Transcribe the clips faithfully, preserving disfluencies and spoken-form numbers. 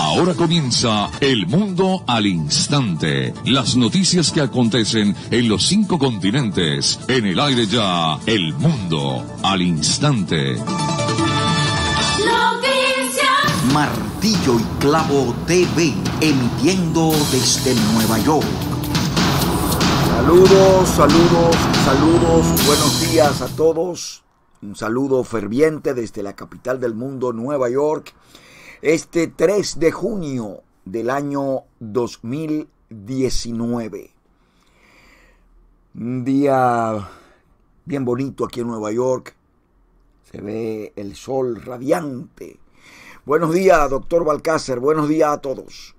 Ahora comienza El Mundo al Instante. Las noticias que acontecen en los cinco continentes. En el aire ya, El Mundo al Instante. Noticias. Martillo y Clavo T V, emitiendo desde Nueva York. Saludos, saludos, saludos. Buenos días a todos. Un saludo ferviente desde la capital del mundo, Nueva York. Este tres de junio del año dos mil diecinueve. Un día bien bonito aquí en Nueva York. Se ve el sol radiante. Buenos días, doctor Balcácer. Buenos días a todos.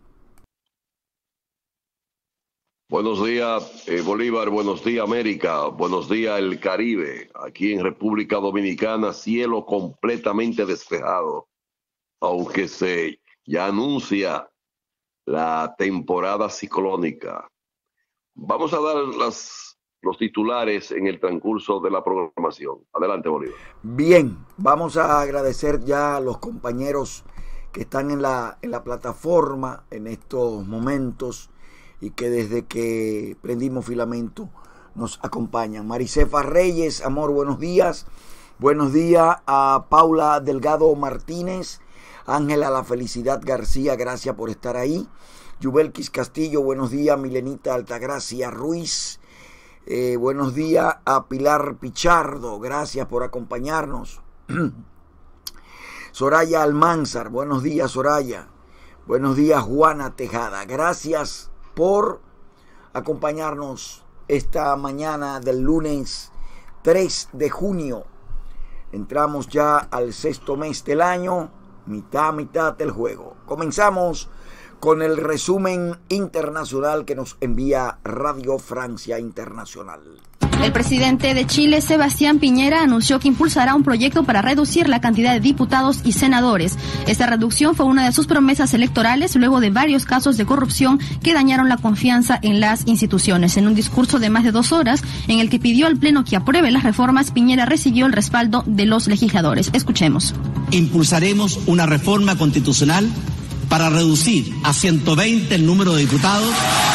Buenos días, eh, Bolívar. Buenos días, América. Buenos días, el Caribe. Aquí en República Dominicana, cielo completamente despejado. Aunque se ya anuncia la temporada ciclónica. Vamos a dar las, los titulares en el transcurso de la programación. Adelante, Bolívar. Bien, vamos a agradecer ya a los compañeros que están en la, en la plataforma en estos momentos y que desde que prendimos filamento nos acompañan. Maricefa Reyes, amor, buenos días. Buenos días a Paula Delgado Martínez. Ángela La Felicidad García, gracias por estar ahí. Yubelkis Castillo, buenos días. Milenita Altagracia Ruiz, eh, buenos días a Pilar Pichardo, gracias por acompañarnos. Soraya Almanzar, buenos días Soraya. Buenos días Juana Tejada, gracias por acompañarnos esta mañana del lunes tres de junio. Entramos ya al sexto mes del año. Mitad, mitad del juego. Comenzamos con el resumen internacional que nos envía Radio Francia Internacional. El presidente de Chile, Sebastián Piñera, anunció que impulsará un proyecto para reducir la cantidad de diputados y senadores. Esta reducción fue una de sus promesas electorales luego de varios casos de corrupción que dañaron la confianza en las instituciones. En un discurso de más de dos horas, en el que pidió al Pleno que apruebe las reformas, Piñera recibió el respaldo de los legisladores. Escuchemos. Impulsaremos una reforma constitucional para reducir a ciento veinte el número de diputados,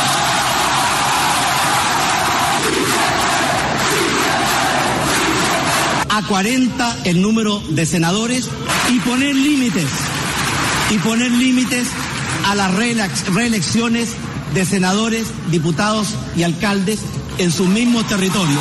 a cuarenta el número de senadores y poner límites, y poner límites a las reelecciones de senadores, diputados y alcaldes en sus mismos territorios.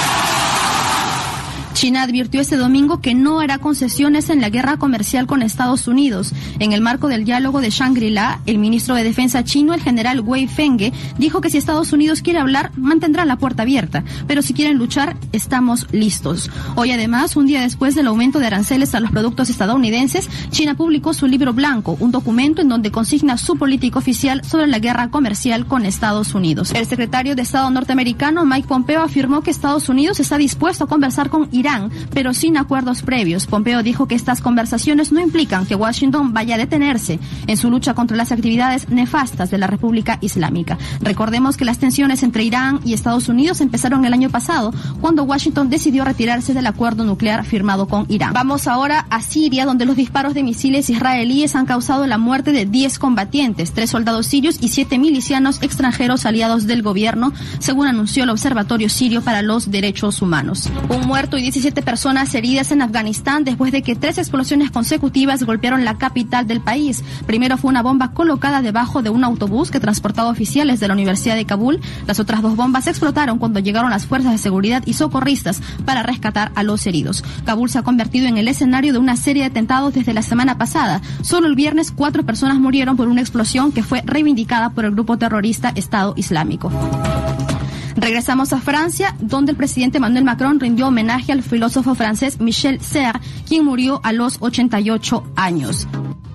China advirtió este domingo que no hará concesiones en la guerra comercial con Estados Unidos. En el marco del diálogo de Shangri-La, el ministro de Defensa chino, el general Wei Fenghe, dijo que si Estados Unidos quiere hablar, mantendrá la puerta abierta, pero si quieren luchar, estamos listos. Hoy, además, un día después del aumento de aranceles a los productos estadounidenses, China publicó su libro blanco, un documento en donde consigna su política oficial sobre la guerra comercial con Estados Unidos. El secretario de Estado norteamericano, Mike Pompeo, afirmó que Estados Unidos está dispuesto a conversar con Irán, pero sin acuerdos previos. Pompeo dijo que estas conversaciones no implican que Washington vaya a detenerse en su lucha contra las actividades nefastas de la República Islámica. Recordemos que las tensiones entre Irán y Estados Unidos empezaron el año pasado, cuando Washington decidió retirarse del acuerdo nuclear firmado con Irán. Vamos ahora a Siria, donde los disparos de misiles israelíes han causado la muerte de diez combatientes, tres soldados sirios y siete milicianos extranjeros aliados del gobierno, según anunció el Observatorio Sirio para los Derechos Humanos. Un muerto y diecisiete personas heridas en Afganistán después de que tres explosiones consecutivas golpearon la capital del país. Primero fue una bomba colocada debajo de un autobús que transportaba oficiales de la Universidad de Kabul. Las otras dos bombas explotaron cuando llegaron las fuerzas de seguridad y socorristas para rescatar a los heridos. Kabul se ha convertido en el escenario de una serie de atentados desde la semana pasada. Solo el viernes cuatro personas murieron por una explosión que fue reivindicada por el grupo terrorista Estado Islámico. Regresamos a Francia, donde el presidente Emmanuel Macron rindió homenaje al filósofo francés Michel Serres, quien murió a los ochenta y ocho años.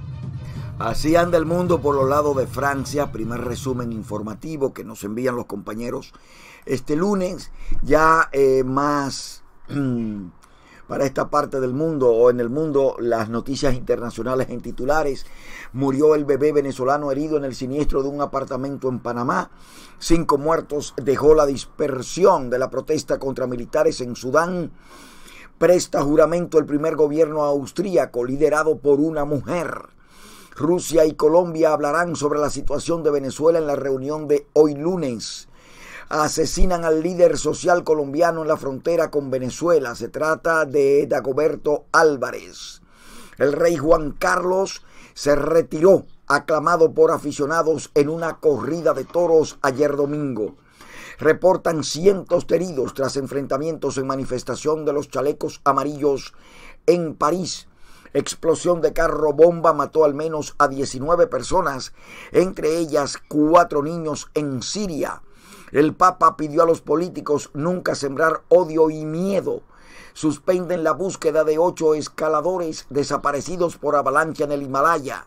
Así anda el mundo por los lados de Francia. Primer resumen informativo que nos envían los compañeros este lunes. Ya eh, más para esta parte del mundo o en el mundo, las noticias internacionales en titulares. Murió el bebé venezolano herido en el siniestro de un apartamento en Panamá. Cinco muertos dejó la dispersión de la protesta contra militares en Sudán. Presta juramento el primer gobierno austríaco liderado por una mujer. Rusia y Colombia hablarán sobre la situación de Venezuela en la reunión de hoy lunes. Asesinan al líder social colombiano en la frontera con Venezuela. Se trata de Dagoberto Álvarez. El rey Juan Carlos se retiró, aclamado por aficionados en una corrida de toros ayer domingo. Reportan cientos de heridos tras enfrentamientos en manifestación de los chalecos amarillos en París. Explosión de carro bomba mató al menos a diecinueve personas, entre ellas cuatro niños en Siria. El Papa pidió a los políticos nunca sembrar odio y miedo. Suspenden la búsqueda de ocho escaladores desaparecidos por avalancha en el Himalaya.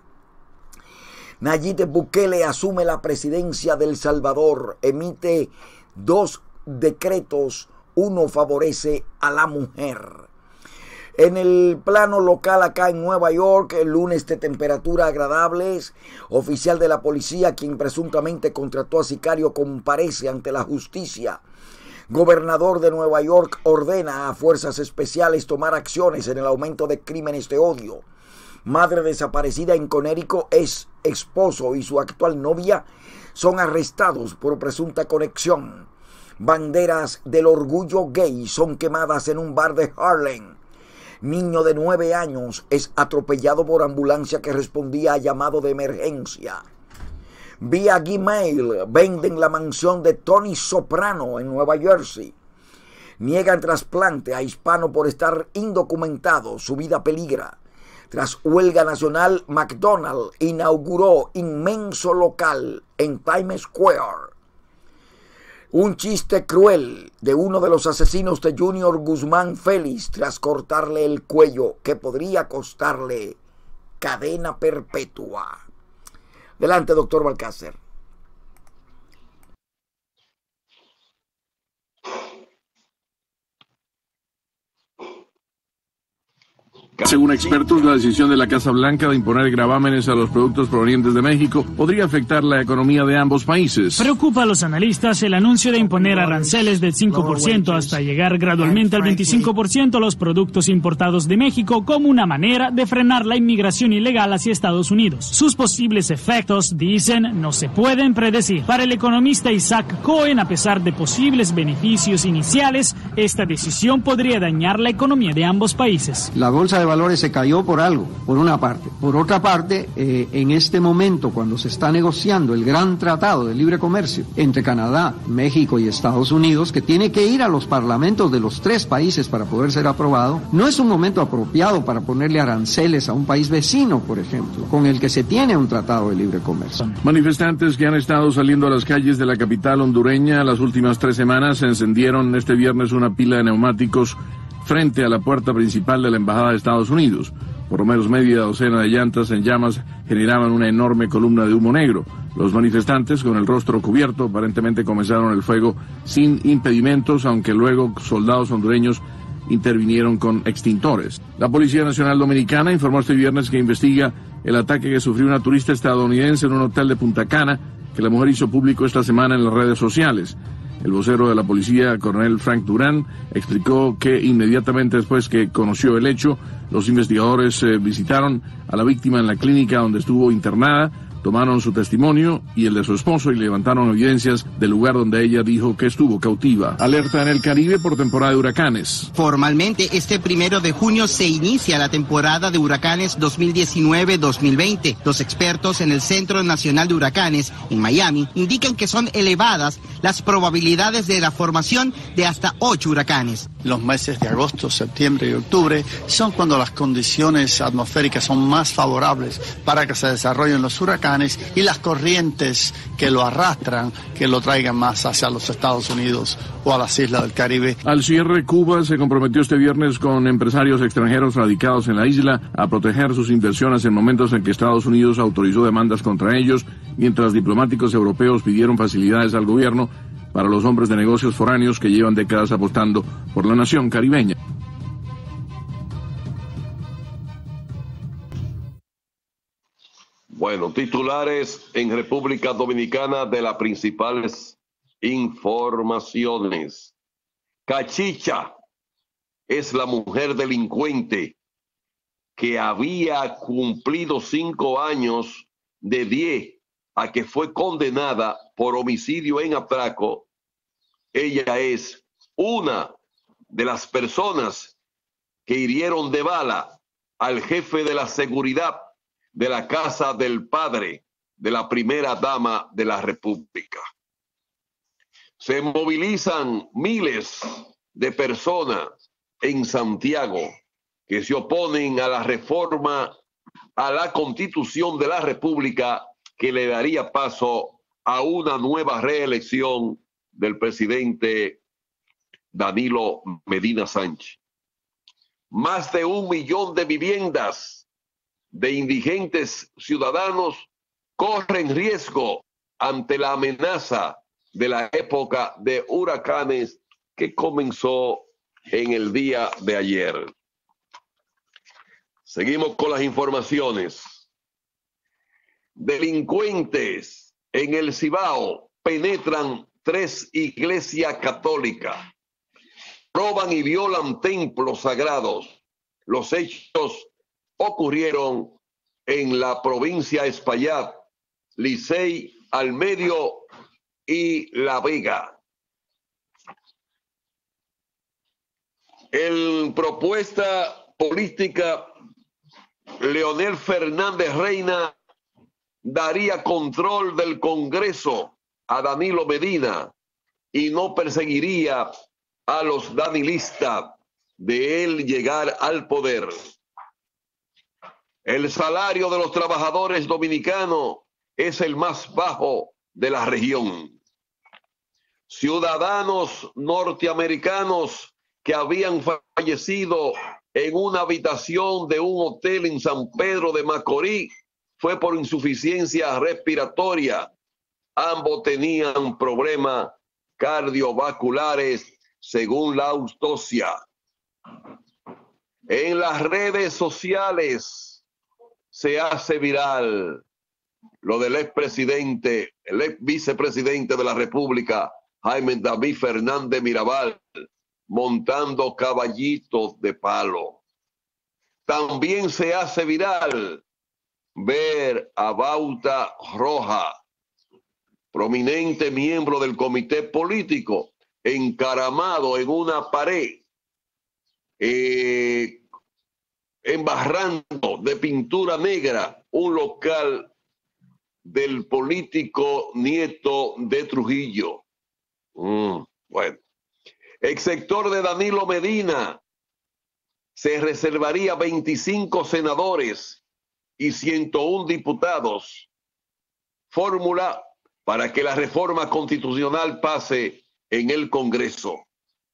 Nayib Bukele asume la presidencia de El Salvador. Emite dos decretos. Uno favorece a la mujer. En el plano local acá en Nueva York, el lunes de temperatura agradables, oficial de la policía quien presuntamente contrató a sicario comparece ante la justicia. Gobernador de Nueva York ordena a fuerzas especiales tomar acciones en el aumento de crímenes de odio. Madre desaparecida en Connecticut, es esposo y su actual novia son arrestados por presunta conexión. Banderas del orgullo gay son quemadas en un bar de Harlem. Niño de nueve años es atropellado por ambulancia que respondía a llamado de emergencia. Vía Gmail venden la mansión de Tony Soprano en Nueva Jersey. Niegan trasplante a hispano por estar indocumentado. Su vida peligra. Tras huelga nacional, McDonald's inauguró inmenso local en Times Square. Un chiste cruel de uno de los asesinos de Junior Guzmán Félix tras cortarle el cuello, que podría costarle cadena perpetua. Adelante, doctor Balcácer. Según expertos, la decisión de la Casa Blanca de imponer gravámenes a los productos provenientes de México podría afectar la economía de ambos países. Preocupa a los analistas el anuncio de imponer aranceles del cinco por ciento hasta llegar gradualmente al veinticinco por ciento a los productos importados de México como una manera de frenar la inmigración ilegal hacia Estados Unidos. Sus posibles efectos, dicen, no se pueden predecir. Para el economista Isaac Cohen, a pesar de posibles beneficios iniciales, esta decisión podría dañar la economía de ambos países. La bolsa de valores se cayó por algo, por una parte. Por otra parte, eh, en este momento, cuando se está negociando el gran tratado de libre comercio entre Canadá, México y Estados Unidos, que tiene que ir a los parlamentos de los tres países para poder ser aprobado, no es un momento apropiado para ponerle aranceles a un país vecino, por ejemplo, con el que se tiene un tratado de libre comercio. Manifestantes que han estado saliendo a las calles de la capital hondureña las últimas tres semanas encendieron este viernes una pila de neumáticos frente a la puerta principal de la Embajada de Estados Unidos. Por lo menos media docena de llantas en llamas generaban una enorme columna de humo negro. Los manifestantes, con el rostro cubierto, aparentemente comenzaron el fuego sin impedimentos, aunque luego soldados hondureños intervinieron con extintores. La Policía Nacional Dominicana informó este viernes que investiga el ataque que sufrió una turista estadounidense en un hotel de Punta Cana, que la mujer hizo público esta semana en las redes sociales. El vocero de la policía, coronel Frank Durán, explicó que inmediatamente después que conoció el hecho, los investigadores eh, visitaron a la víctima en la clínica donde estuvo internada, tomaron su testimonio y el de su esposo y levantaron evidencias del lugar donde ella dijo que estuvo cautiva. Alerta en el Caribe por temporada de huracanes. Formalmente, este primero de junio se inicia la temporada de huracanes dos mil diecinueve dos mil veinte. Los expertos en el Centro Nacional de Huracanes, en Miami, indican que son elevadas las probabilidades de la formación de hasta ocho huracanes. Los meses de agosto, septiembre y octubre son cuando las condiciones atmosféricas son más favorables para que se desarrollen los huracanes y las corrientes que lo arrastran, que lo traigan más hacia los Estados Unidos o a las islas del Caribe. Al cierre, Cuba se comprometió este viernes con empresarios extranjeros radicados en la isla a proteger sus inversiones en momentos en que Estados Unidos autorizó demandas contra ellos, mientras diplomáticos europeos pidieron facilidades al gobierno para los hombres de negocios foráneos que llevan décadas apostando por la nación caribeña. Bueno, titulares en República Dominicana de las principales informaciones. Cachicha es la mujer delincuente que había cumplido cinco años de diez a que fue condenada por homicidio en atraco. Ella es una de las personas que hirieron de bala al jefe de la seguridad de la casa del padre de la primera dama de la República. Se movilizan miles de personas en Santiago que se oponen a la reforma a la Constitución de la República que le daría paso a una nueva reelección del presidente Danilo Medina Sánchez. Más de un millón de viviendas de indigentes ciudadanos corren riesgo ante la amenaza de la época de huracanes que comenzó en el día de ayer. Seguimos con las informaciones. Delincuentes en el Cibao penetran tres iglesias católicas, roban y violan templos sagrados. Los hechos ocurrieron en la provincia de Espaillat, Licey, Almedio y La Vega. En propuesta política, Leonel Fernández Reina daría control del Congreso a Danilo Medina y no perseguiría a los danilistas de él llegar al poder. El salario de los trabajadores dominicanos es el más bajo de la región. Ciudadanos norteamericanos que habían fallecido en una habitación de un hotel en San Pedro de Macorís fue por insuficiencia respiratoria. Ambos tenían problemas cardiovasculares, según la autopsia. En las redes sociales se hace viral lo del expresidente, el ex vicepresidente de la República, Jaime David Fernández Mirabal, montando caballitos de palo. También se hace viral ver a Bauta Roja, prominente miembro del comité político, encaramado en una pared, eh, embarrando de pintura negra un local del político nieto de Trujillo. Mm, bueno. El sector de Danilo Medina se reservaría veinticinco senadores y ciento uno diputados. Fórmula para que la reforma constitucional pase en el Congreso.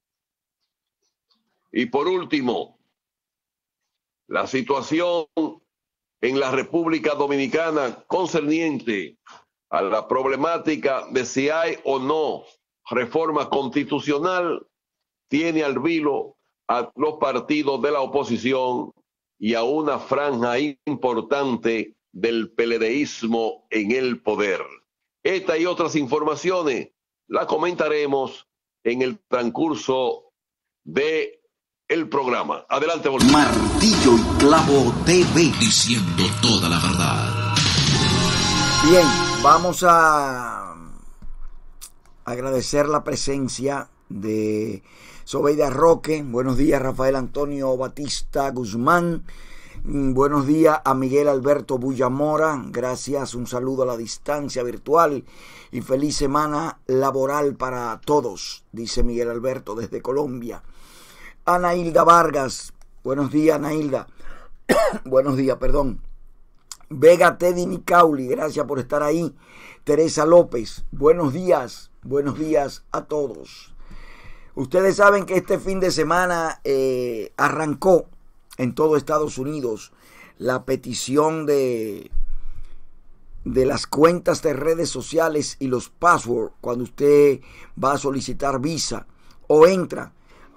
Y por último, la situación en la República Dominicana concerniente a la problemática de si hay o no reforma constitucional tiene al vilo a los partidos de la oposición y a una franja importante del peledeísmo en el poder. Esta y otras informaciones las comentaremos en el transcurso de el programa. Adelante, Bolívar. Martillo y Clavo T V. Diciendo toda la verdad. Bien, vamos a agradecer la presencia de Sobeida Roque. Buenos días, Rafael Antonio Batista Guzmán. Buenos días a Miguel Alberto Bullamora. Gracias, un saludo a la distancia virtual y feliz semana laboral para todos, dice Miguel Alberto desde Colombia. Ana Hilda Vargas. Buenos días, Ana Hilda. Buenos días, perdón. Vega Teddy Nicauli, gracias por estar ahí. Teresa López, buenos días, buenos días a todos. Ustedes saben que este fin de semana eh, arrancó en todo Estados Unidos la petición de, de las cuentas de redes sociales y los passwords cuando usted va a solicitar visa o entra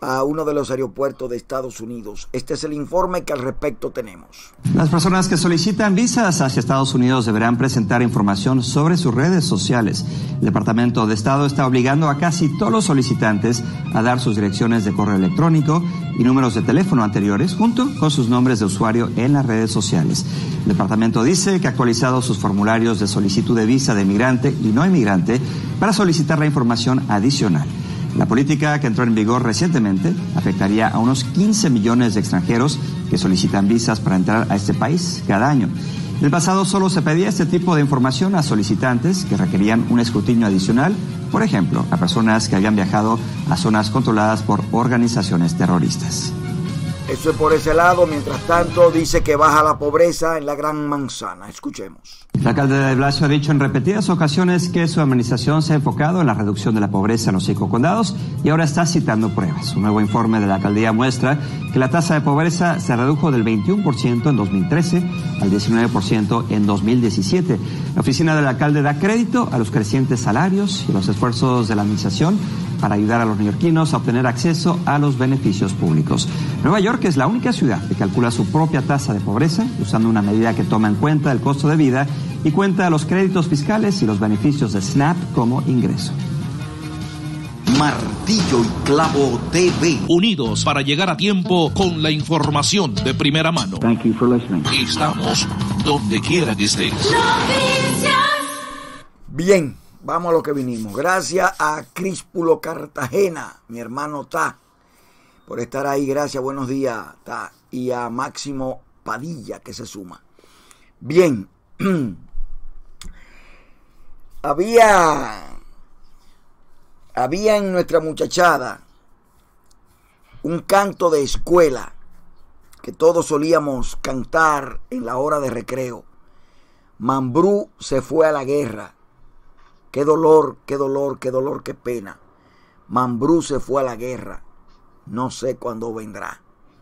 a uno de los aeropuertos de Estados Unidos. Este es el informe que al respecto tenemos. Las personas que solicitan visas hacia Estados Unidos deberán presentar información sobre sus redes sociales. El Departamento de Estado está obligando a casi todos los solicitantes a dar sus direcciones de correo electrónico y números de teléfono anteriores junto con sus nombres de usuario en las redes sociales. El departamento dice que ha actualizado sus formularios de solicitud de visa de inmigrante y no inmigrante para solicitar la información adicional. La política, que entró en vigor recientemente, afectaría a unos quince millones de extranjeros que solicitan visas para entrar a este país cada año. En el pasado solo se pedía este tipo de información a solicitantes que requerían un escrutinio adicional, por ejemplo, a personas que habían viajado a zonas controladas por organizaciones terroristas. Eso es por ese lado. Mientras tanto, dice que baja la pobreza en la Gran Manzana. Escuchemos. El alcalde de Blasio ha dicho en repetidas ocasiones que su administración se ha enfocado en la reducción de la pobreza en los cinco condados y ahora está citando pruebas. Un nuevo informe de la alcaldía muestra que la tasa de pobreza se redujo del veintiuno por ciento en dos mil trece al diecinueve por ciento en dos mil diecisiete. La oficina del alcalde da crédito a los crecientes salarios y los esfuerzos de la administración para ayudar a los neoyorquinos a obtener acceso a los beneficios públicos. Nueva York es la única ciudad que calcula su propia tasa de pobreza usando una medida que toma en cuenta el costo de vida y cuenta los créditos fiscales y los beneficios de SNAP como ingreso. Martillo y Clavo T V. Unidos para llegar a tiempo con la información de primera mano. Thank you for listening. Estamos donde quiera que estés. Bien, vamos a lo que vinimos. Gracias a Críspulo Cartagena, mi hermano Ta, por estar ahí. Gracias, buenos días, Ta. Y a Máximo Padilla, que se suma. Bien. Había... Había en nuestra muchachada un canto de escuela que todos solíamos cantar en la hora de recreo. Mambrú se fue a la guerra. Qué dolor, qué dolor, qué dolor, qué pena. Mambrú se fue a la guerra. No sé cuándo vendrá.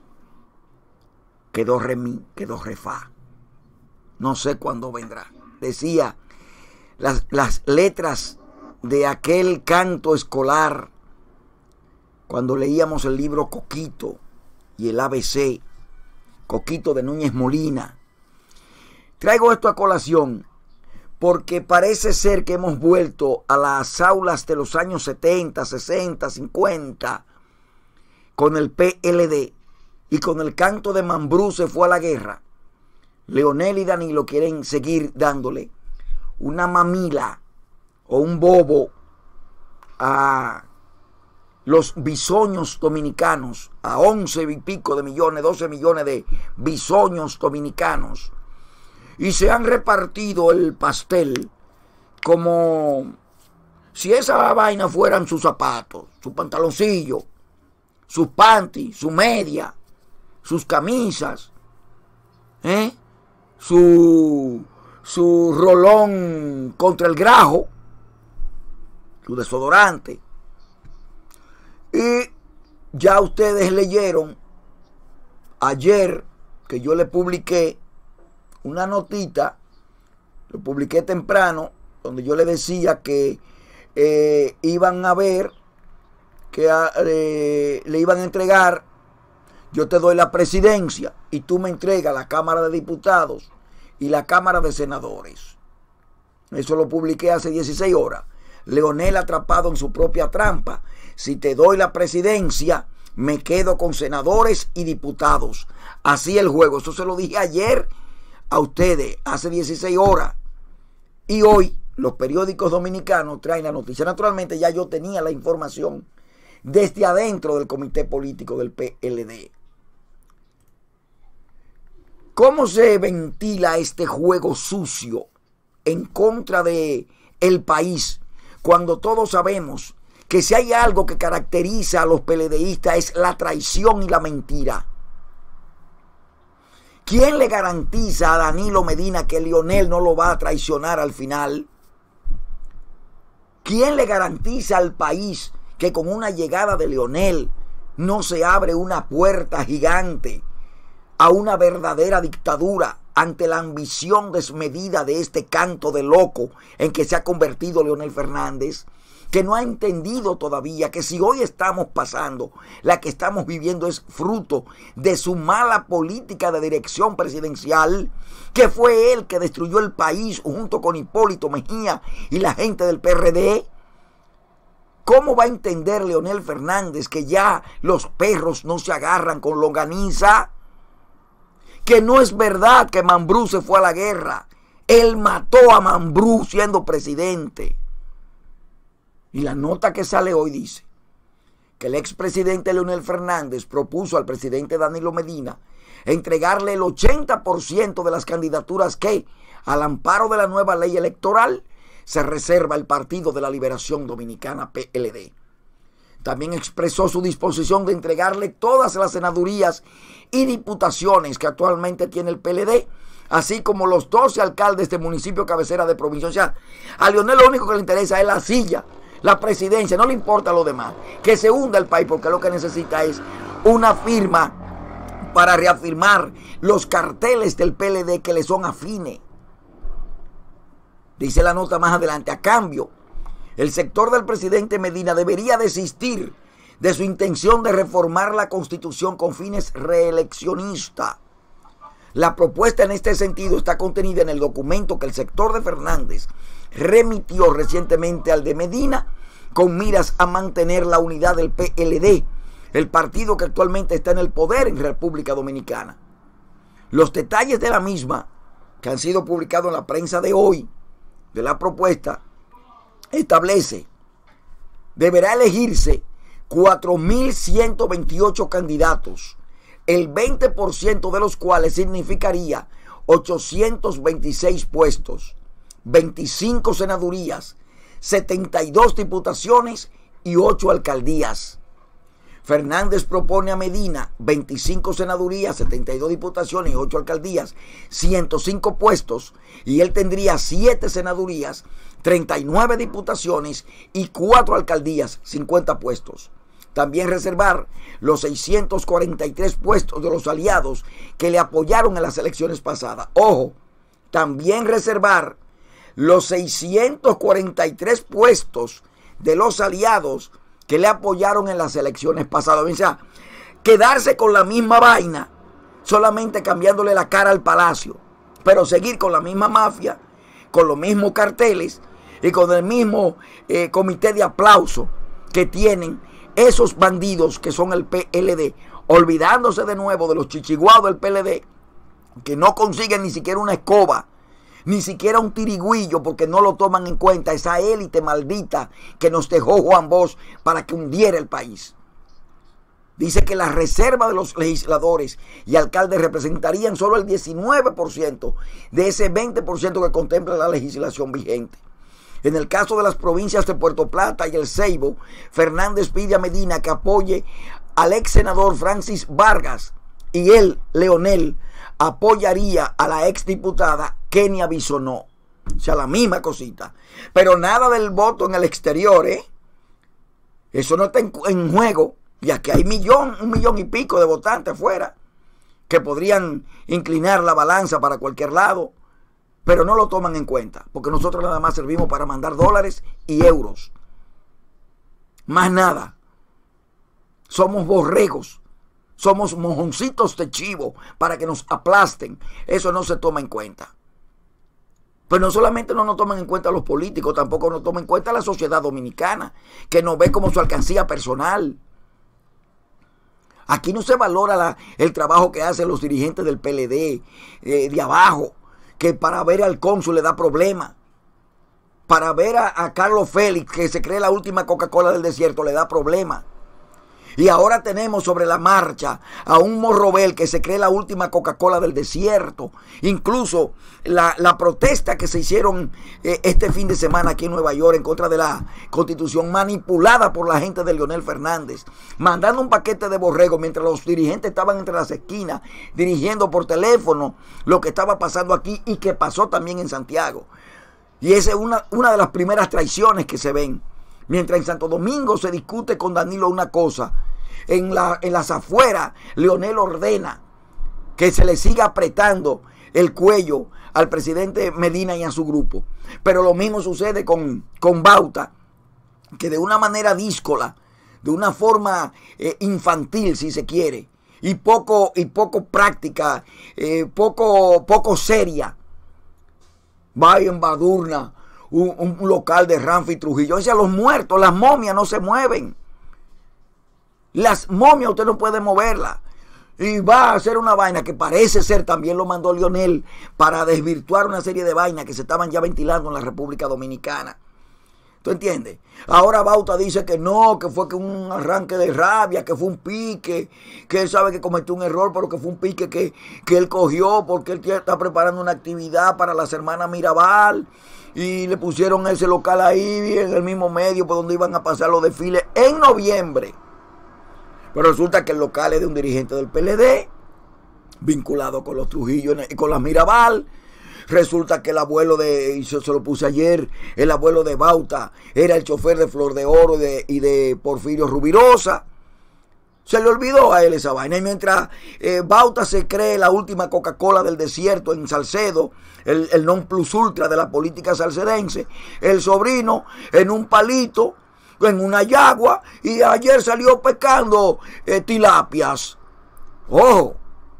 Quedó re mi, quedó re fa. No sé cuándo vendrá. Decía las, las letras de aquel canto escolar cuando leíamos el libro Coquito y el A B C, Coquito de Núñez Molina. Traigo esto a colación porque parece ser que hemos vuelto a las aulas de los años setenta, sesenta, cincuenta con el P L D y con el canto de Mambrú se fue a la guerra. Leonel y Danilo quieren seguir dándole una mamila o un bobo a los bisoños dominicanos, a once y pico de millones, doce millones de bisoños dominicanos, y se han repartido el pastel como si esa vaina fueran sus zapatos, su pantaloncillo, sus panties, su media, sus camisas, ¿eh? su, su rolón contra el grajo, su desodorante. Y ya ustedes leyeron ayer que yo le publiqué una notita, lo publiqué temprano, donde yo le decía que eh, iban a ver, que eh, le iban a entregar, yo te doy la presidencia y tú me entregas la Cámara de Diputados y la Cámara de Senadores. Eso lo publiqué hace dieciséis horas. Leonel atrapado en su propia trampa. Si te doy la presidencia, me quedo con senadores y diputados. Así el juego. Eso se lo dije ayer a ustedes, hace dieciséis horas. Y hoy los periódicos dominicanos traen la noticia. Naturalmente ya yo tenía la información desde adentro del comité político del P L D. ¿Cómo se ventila este juego sucio en contra de el país? Cuando todos sabemos que si hay algo que caracteriza a los PLDistas es la traición y la mentira. ¿Quién le garantiza a Danilo Medina que Leonel no lo va a traicionar al final? ¿Quién le garantiza al país que con una llegada de Leonel no se abre una puerta gigante a una verdadera dictadura ante la ambición desmedida de este canto de loco en que se ha convertido Leonel Fernández? que no ha entendido todavía que si hoy estamos pasando, la que estamos viviendo es fruto de su mala política de dirección presidencial, que fue él que destruyó el país junto con Hipólito Mejía y la gente del P R D. ¿Cómo va a entender Leonel Fernández que ya los perros no se agarran con longaniza? Que no es verdad que Mambrú se fue a la guerra. Él mató a Mambrú siendo presidente. Y la nota que sale hoy dice que el expresidente Leonel Fernández propuso al presidente Danilo Medina entregarle el ochenta por ciento de las candidaturas que, al amparo de la nueva ley electoral, se reserva el Partido de la Liberación Dominicana, P L D. También expresó su disposición de entregarle todas las senadurías y diputaciones que actualmente tiene el P L D, así como los doce alcaldes de municipio cabecera de provincia. O sea, a Leonel lo único que le interesa es la silla, la presidencia, no le importa lo demás. Que se hunda el país, porque lo que necesita es una firma para reafirmar los carteles del P L D que le son afines. Dice la nota más adelante: a cambio, el sector del presidente Medina debería desistir de su intención de reformar la Constitución con fines reeleccionistas. La propuesta en este sentido está contenida en el documento que el sector de Fernández remitió recientemente al de Medina, con miras a mantener la unidad del P L D, el partido que actualmente está en el poder en República Dominicana. Los detalles de la misma, que han sido publicados en la prensa de hoy, de la propuesta, establece: deberá elegirse cuatro mil ciento veintiocho candidatos, el veinte por ciento de los cuales significaría ochocientos veintiséis puestos, veinticinco senadurías, setenta y dos diputaciones y ocho alcaldías. Fernández propone a Medina veinticinco senadurías, setenta y dos diputaciones y ocho alcaldías, ciento cinco puestos, y él tendría siete senadurías, treinta y nueve diputaciones y cuatro alcaldías, cincuenta puestos. También reservar los seiscientos cuarenta y tres puestos de los aliados que le apoyaron en las elecciones pasadas. Ojo, también reservar los seiscientos cuarenta y tres puestos de los aliados que le apoyaron en las elecciones pasadas. O sea, quedarse con la misma vaina, solamente cambiándole la cara al palacio, pero seguir con la misma mafia, con los mismos carteles y con el mismo eh, comité de aplauso que tienen esos bandidos que son el P L D, olvidándose de nuevo de los chichiguados del P L D, que no consiguen ni siquiera una escoba, ni siquiera un tirigüillo, porque no lo toman en cuenta, esa élite maldita que nos dejó Juan Bosch para que hundiera el país. Dice que la reserva de los legisladores y alcaldes representarían solo el diecinueve por ciento de ese veinte por ciento que contempla la legislación vigente. En el caso de las provincias de Puerto Plata y El Ceibo, Fernández pide a Medina que apoye al ex senador Francis Vargas, y él, Leonel, apoyaría a la ex diputada Kenia Bisonó. O sea, la misma cosita. Pero nada del voto en el exterior, ¿eh? Eso no está en, en juego. Y aquí hay millón, un millón y pico de votantes afuera que podrían inclinar la balanza para cualquier lado, pero no lo toman en cuenta, porque nosotros nada más servimos para mandar dólares y euros. Más nada. Somos borregos. Somos mojoncitos de chivo para que nos aplasten. Eso no se toma en cuenta. Pero no solamente no nos toman en cuenta los políticos, tampoco nos toman en cuenta la sociedad dominicana, que nos ve como su alcancía personal. Aquí no se valora la, el trabajo que hacen los dirigentes del P L D, eh, de abajo, que para ver al cónsul le da problema. Para ver a, a Carlos Félix, que se cree la última Coca-Cola del desierto, le da problema. Y ahora tenemos sobre la marcha a un Morrobel que se cree la última Coca-Cola del desierto. Incluso la, la protesta que se hicieron eh, este fin de semana aquí en Nueva York en contra de la Constitución, manipulada por la gente de Leonel Fernández, mandando un paquete de borrego mientras los dirigentes estaban entre las esquinas dirigiendo por teléfono lo que estaba pasando aquí y que pasó también en Santiago. Y esa es una, una de las primeras traiciones que se ven. Mientras en Santo Domingo se discute con Danilo una cosa, en, la, en las afueras Leonel ordena que se le siga apretando el cuello al presidente Medina y a su grupo. Pero lo mismo sucede con, con Bauta que de una manera díscola, de una forma eh, infantil, si se quiere, y poco, y poco práctica, eh, poco, poco seria, va y embadurna un, un local de Ramfi Trujillo. Dice, a los muertos, las momias no se mueven. Las momias usted no puede moverlas. Y va a hacer una vaina que parece ser, también lo mandó Lionel, para desvirtuar una serie de vainas que se estaban ya ventilando en la República Dominicana. ¿Tú entiendes? Ahora Bauta dice que no, que fue que un arranque de rabia, que fue un pique, que él sabe que cometió un error, pero que fue un pique que, que él cogió porque él está preparando una actividad para las hermanas Mirabal y le pusieron ese local ahí en el mismo medio por donde iban a pasar los desfiles en noviembre. Pero resulta que el local es de un dirigente del P L D, vinculado con los Trujillo y con las Mirabal. Resulta que el abuelo de, y yo se lo puse ayer, el abuelo de Bauta era el chofer de Flor de Oro y de, y de Porfirio Rubirosa. Se le olvidó a él esa vaina. Y mientras eh, Bauta se cree la última Coca-Cola del desierto en Salcedo, el, el non plus ultra de la política salcedense, el sobrino en un palito, en una yagua, y ayer salió pescando eh, tilapias. Ojo,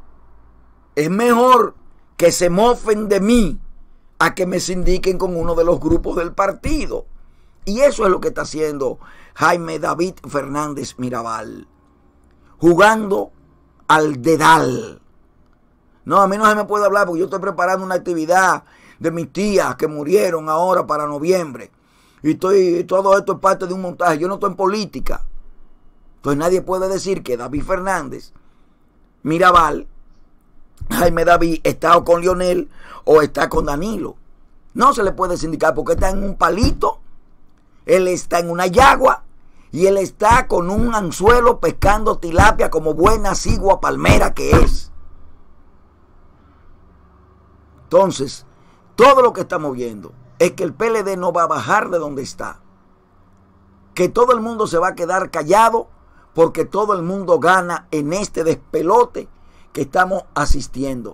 es mejor que se mofen de mí a que me sindiquen con uno de los grupos del partido. Y eso es lo que está haciendo Jaime David Fernández Mirabal, jugando al dedal. No, a mí no se me puede hablar porque yo estoy preparando una actividad de mis tías que murieron ahora para noviembre. Y estoy, todo esto es parte de un montaje. Yo no estoy en política. Entonces nadie puede decir que David Fernández Mirabal, Jaime David, está o con Lionel o está con Danilo. No se le puede sindicar porque está en un palito, él está en una yagua y él está con un anzuelo pescando tilapia como buena sigua palmera que es. Entonces, todo lo que estamos viendo es que el P L D no va a bajar de donde está. Que todo el mundo se va a quedar callado porque todo el mundo gana en este despelote que estamos asistiendo.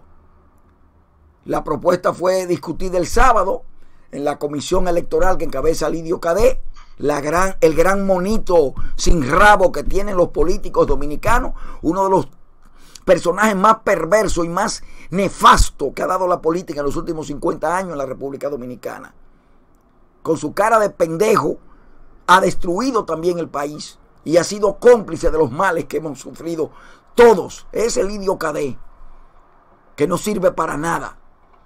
La propuesta fue discutida el sábado en la comisión electoral que encabeza Lidio Cadet, la gran, el gran monito sin rabo que tienen los políticos dominicanos, uno de los personajes más perversos y más nefastos que ha dado la política en los últimos cincuenta años en la República Dominicana. Con su cara de pendejo ha destruido también el país y ha sido cómplice de los males que hemos sufrido todos. Es el Lidio Cadet, que no sirve para nada.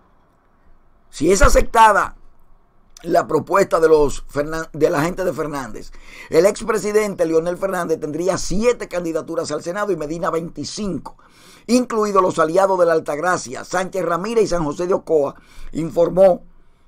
Si es aceptada la propuesta de, los de la gente de Fernández, el expresidente Leonel Fernández tendría siete candidaturas al Senado y Medina veinticinco, incluidos los aliados de la Altagracia, Sánchez Ramírez y San José de Ocoa, informó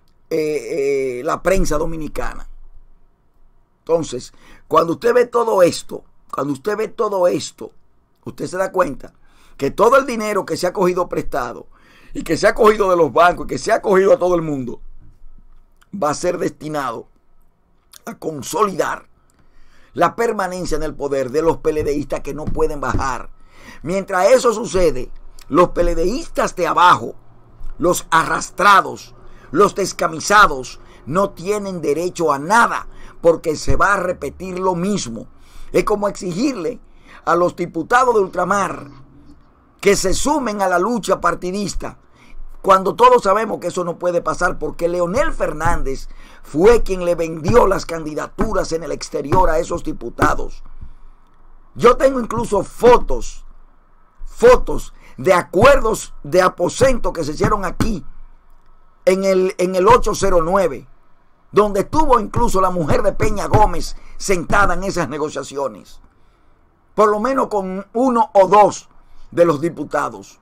eh, eh, la prensa dominicana. Entonces, cuando usted ve todo esto, cuando usted ve todo esto, usted se da cuenta que todo el dinero que se ha cogido prestado y que se ha cogido de los bancos y que se ha cogido a todo el mundo va a ser destinado a consolidar la permanencia en el poder de los PLDistas que no pueden bajar. Mientras eso sucede, los PLDistas de abajo, los arrastrados, los descamisados, no tienen derecho a nada porque se va a repetir lo mismo. Es como exigirle a los diputados de ultramar que se sumen a la lucha partidista, cuando todos sabemos que eso no puede pasar porque Leonel Fernández fue quien le vendió las candidaturas en el exterior a esos diputados. Yo tengo incluso fotos, fotos de acuerdos de aposento que se hicieron aquí en el, en el ocho cero nueve, donde estuvo incluso la mujer de Peña Gómez sentada en esas negociaciones, por lo menos con uno o dos de los diputados.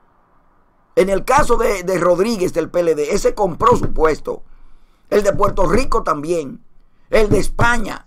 En el caso de, de Rodríguez del P L D, ese compró su puesto. El de Puerto Rico también. El de España.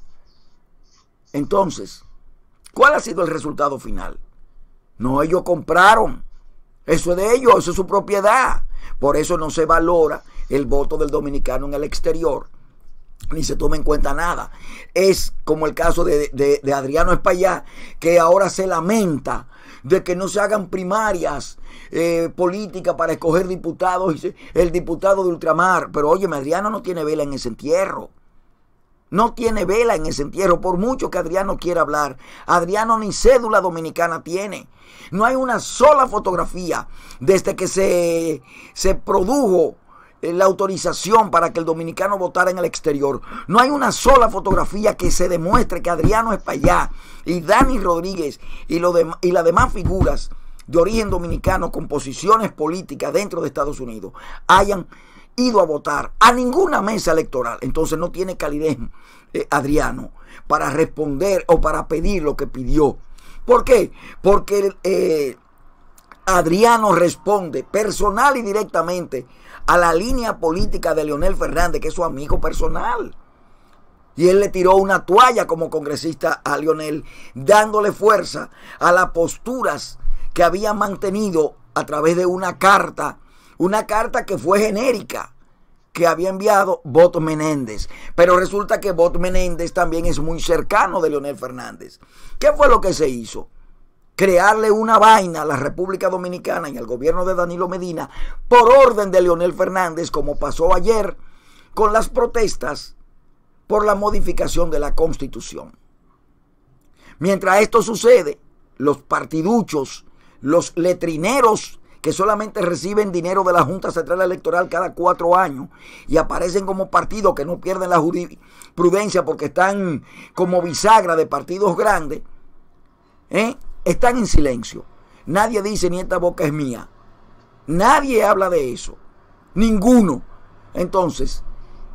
Entonces, ¿cuál ha sido el resultado final? No, ellos compraron. Eso es de ellos, eso es su propiedad. Por eso no se valora el voto del dominicano en el exterior, ni se toma en cuenta nada. Es como el caso de, de, de Adriano Espaillá, que ahora se lamenta de que no se hagan primarias eh, políticas para escoger diputados, el diputado de ultramar. Pero óyeme, Adriano no tiene vela en ese entierro. No tiene vela en ese entierro, por mucho que Adriano quiera hablar. Adriano ni cédula dominicana tiene. No hay una sola fotografía desde que se, se produjo la autorización para que el dominicano votara en el exterior. No hay una sola fotografía que se demuestre que Adriano es para allá y Dani Rodríguez y, lo de, y las demás figuras de origen dominicano con posiciones políticas dentro de Estados Unidos hayan ido a votar a ninguna mesa electoral. Entonces no tiene calidez eh, Adriano para responder o para pedir lo que pidió. ¿Por qué? Porque eh, Adriano responde personal y directamente a la línea política de Leonel Fernández, que es su amigo personal. Y él le tiró una toalla como congresista a Leonel, dándole fuerza a las posturas que había mantenido a través de una carta, una carta que fue genérica, que había enviado Bot Menéndez. Pero resulta que Bot Menéndez también es muy cercano de Leonel Fernández. ¿Qué fue lo que se hizo? Crearle una vaina a la República Dominicana y al gobierno de Danilo Medina por orden de Leonel Fernández, como pasó ayer con las protestas por la modificación de la Constitución. Mientras esto sucede, los partiduchos, los letrineros que solamente reciben dinero de la Junta Central Electoral cada cuatro años y aparecen como partidos que no pierden la jurisprudencia porque están como bisagra de partidos grandes, ¿eh? Están en silencio. Nadie dice ni esta boca es mía. Nadie habla de eso. Ninguno. Entonces,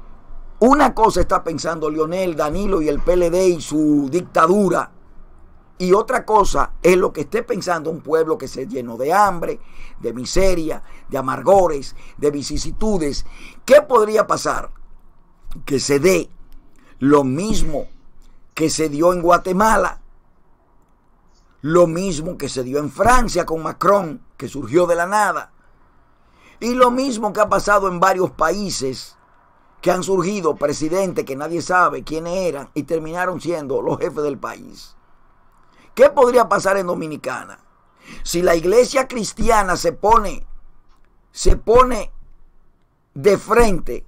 una cosa está pensando Leonel, Danilo y el P L D y su dictadura. Y otra cosa es lo que esté pensando un pueblo que se llenó de hambre, de miseria, de amargores, de vicisitudes. ¿Qué podría pasar? Que se dé lo mismo que se dio en Guatemala, lo mismo que se dio en Francia con Macron, que surgió de la nada, y lo mismo que ha pasado en varios países que han surgido presidentes que nadie sabe quiénes eran y terminaron siendo los jefes del país. ¿Qué podría pasar en Dominicana? Si la iglesia cristiana se pone, se pone de frente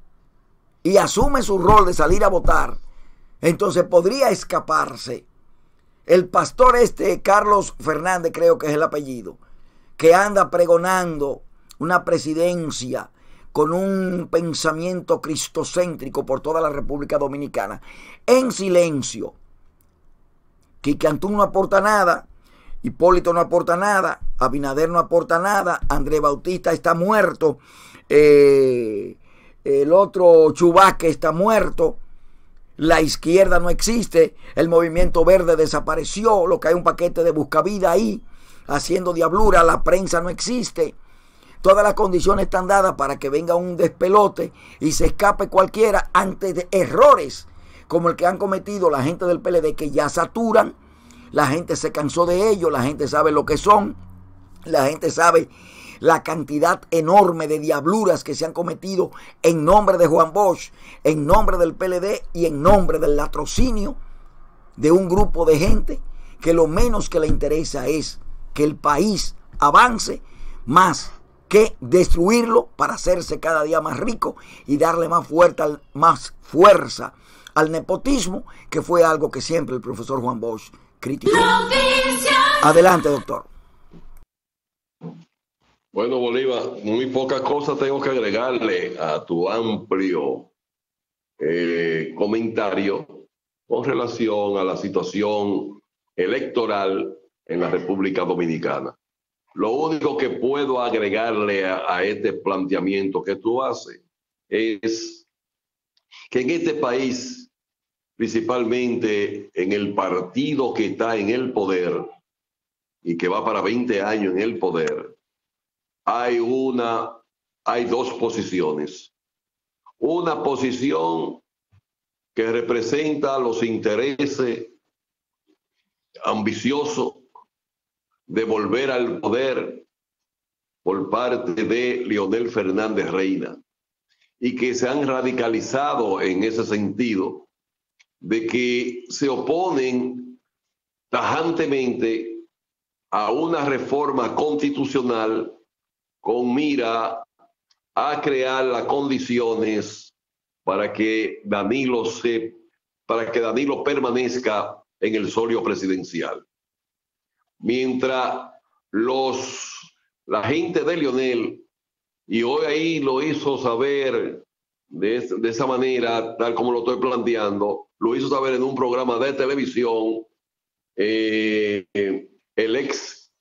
y asume su rol de salir a votar, entonces podría escaparse el pastor este, Carlos Fernández, creo que es el apellido, que anda pregonando una presidencia con un pensamiento cristocéntrico por toda la República Dominicana, en silencio. Quique Antún no aporta nada, Hipólito no aporta nada, Abinader no aporta nada, Andrés Bautista está muerto, eh, el otro Chubasque está muerto, la izquierda no existe, el movimiento verde desapareció, lo que hay un paquete de buscavida ahí, haciendo diablura, la prensa no existe. Todas las condiciones están dadas para que venga un despelote y se escape cualquiera ante de errores como el que han cometido la gente del P L D, que ya saturan, la gente se cansó de ellos, la gente sabe lo que son, la gente sabe la cantidad enorme de diabluras que se han cometido en nombre de Juan Bosch, en nombre del P L D y en nombre del latrocinio de un grupo de gente que lo menos que le interesa es que el país avance más que destruirlo para hacerse cada día más rico y darle más fuerza, más fuerza al nepotismo, que fue algo que siempre el profesor Juan Bosch criticó. Adelante, doctor. Bueno, Bolívar, muy pocas cosas tengo que agregarle a tu amplio eh, comentario con relación a la situación electoral en la República Dominicana. Lo único que puedo agregarle a, a este planteamiento que tú haces es que en este país, principalmente en el partido que está en el poder y que va para veinte años en el poder, hay una, hay dos posiciones. Una posición que representa los intereses ambiciosos de volver al poder por parte de Leonel Fernández Reina, y que se han radicalizado en ese sentido de que se oponen tajantemente a una reforma constitucional con mira a crear las condiciones para que Danilo se para que Danilo permanezca en el solio presidencial. Mientras los, la gente de Leonel, y hoy ahí lo hizo saber de, de esa manera, tal como lo estoy planteando, lo hizo saber en un programa de televisión, eh, el ex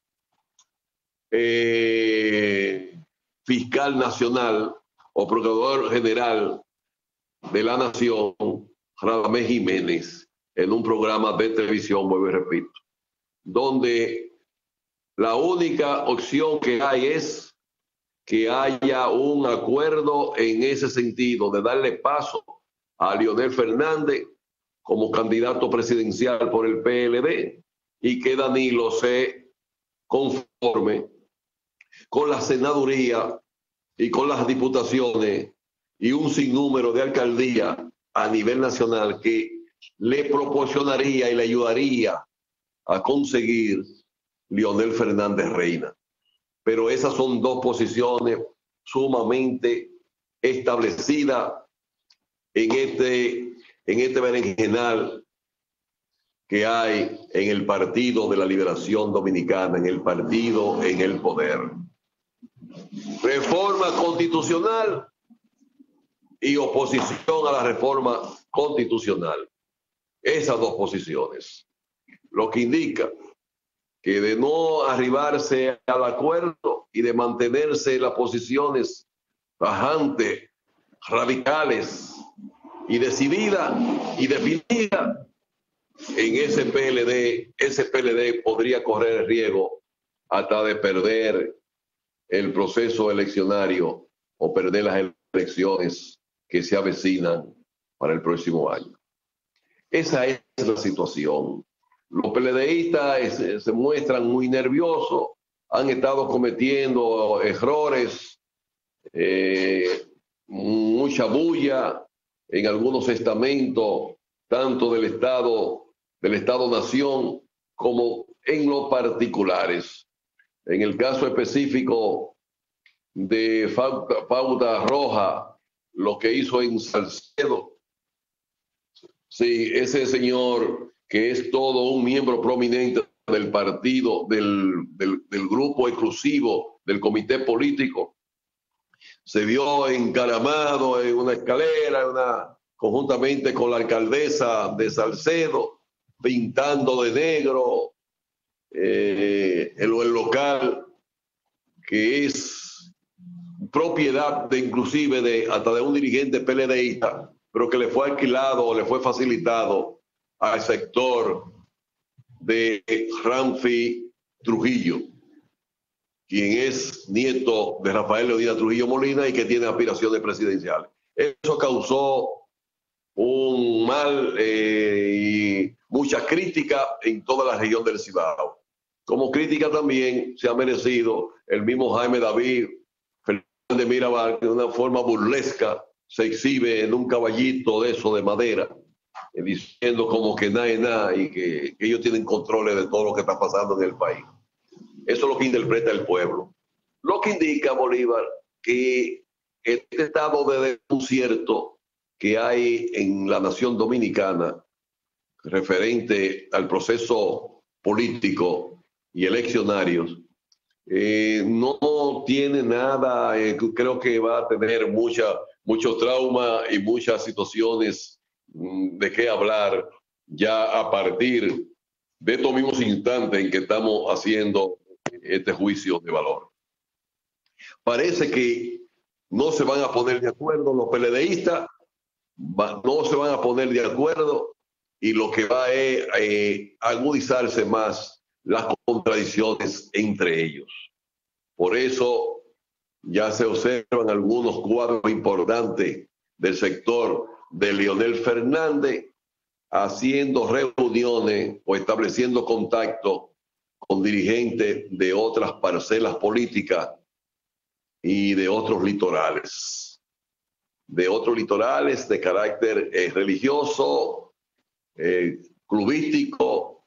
eh, fiscal nacional o procurador general de la Nación, Radamés Jiménez, en un programa de televisión, vuelvo y repito, donde la única opción que hay es que haya un acuerdo en ese sentido, de darle paso a Leonel Fernández como candidato presidencial por el P L D y que Danilo se conforme con la senaduría y con las diputaciones y un sinnúmero de alcaldías a nivel nacional que le proporcionaría y le ayudaría a conseguir Leonel Fernández reina. Pero esas son dos posiciones sumamente establecidas en este, en este berenjenal que hay en el Partido de la Liberación Dominicana, en el partido en el poder. Reforma constitucional y oposición a la reforma constitucional. Esas dos posiciones. Lo que indica que de no arribarse al acuerdo y de mantenerse las posiciones tajantes, radicales y decididas y definidas, en ese P L D, ese P L D podría correr el riesgo hasta de perder el proceso eleccionario o perder las elecciones que se avecinan para el próximo año. Esa es la situación. Los PLDistas se, se muestran muy nerviosos, han estado cometiendo errores, eh, mucha bulla en algunos estamentos, tanto del Estado, del Estado-Nación, como en los particulares. En el caso específico de Pauta, Pauta Roja, lo que hizo en Salcedo, sí, ese señor que es todo un miembro prominente del partido, del, del, del grupo exclusivo del comité político, se vio encaramado en una escalera, una, conjuntamente con la alcaldesa de Salcedo, pintando de negro eh, el, el local que es propiedad de inclusive de hasta de un dirigente PLDista, pero que le fue alquilado o le fue facilitado al sector de Ramfi Trujillo, quien es nieto de Rafael Leonidas Trujillo Molina y que tiene aspiraciones presidenciales. Eso causó un mal eh, y mucha crítica en toda la región del Cibao. Como crítica también se ha merecido el mismo Jaime David Fernández Mirabal, que de una forma burlesca se exhibe en un caballito de eso de madera, eh, diciendo como que nada es nada y que, que ellos tienen controles de todo lo que está pasando en el país. Eso es lo que interpreta el pueblo. Lo que indica, Bolívar, que este estado de desconcierto que hay en la nación dominicana referente al proceso político y eleccionarios, eh, no tiene nada, eh, creo que va a tener mucha, mucho trauma y muchas situaciones mm, de qué hablar ya a partir de estos mismos instantes en que estamos haciendo este juicio de valor. Parece que no se van a poner de acuerdo los PLDistas, no se van a poner de acuerdo y lo que va es eh, agudizarse más las contradicciones entre ellos. Por eso ya se observan algunos cuadros importantes del sector de Leonel Fernández haciendo reuniones o estableciendo contacto con dirigentes de otras parcelas políticas y de otros litorales. De otros litorales de carácter eh, religioso, eh, clubístico,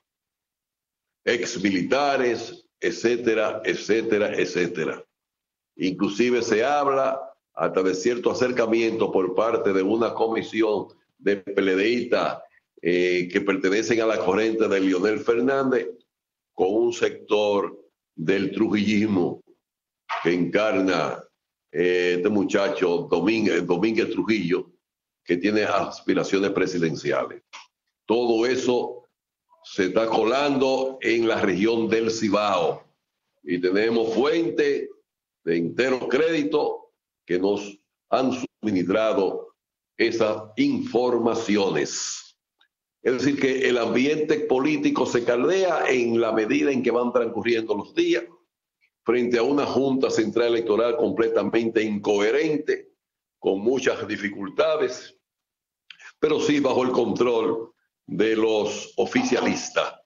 exmilitares, etcétera, etcétera, etcétera. Inclusive se habla hasta de cierto acercamiento por parte de una comisión de PLDistas eh, que pertenecen a la corriente de Leonel Fernández con un sector del trujillismo que encarna eh, este muchacho Domínguez, Domínguez Trujillo, que tiene aspiraciones presidenciales. Todo eso se está colando en la región del Cibao y tenemos fuentes de entero crédito que nos han suministrado esas informaciones. Es decir, que el ambiente político se caldea en la medida en que van transcurriendo los días frente a una Junta Central Electoral completamente incoherente, con muchas dificultades, pero sí bajo el control de los oficialistas.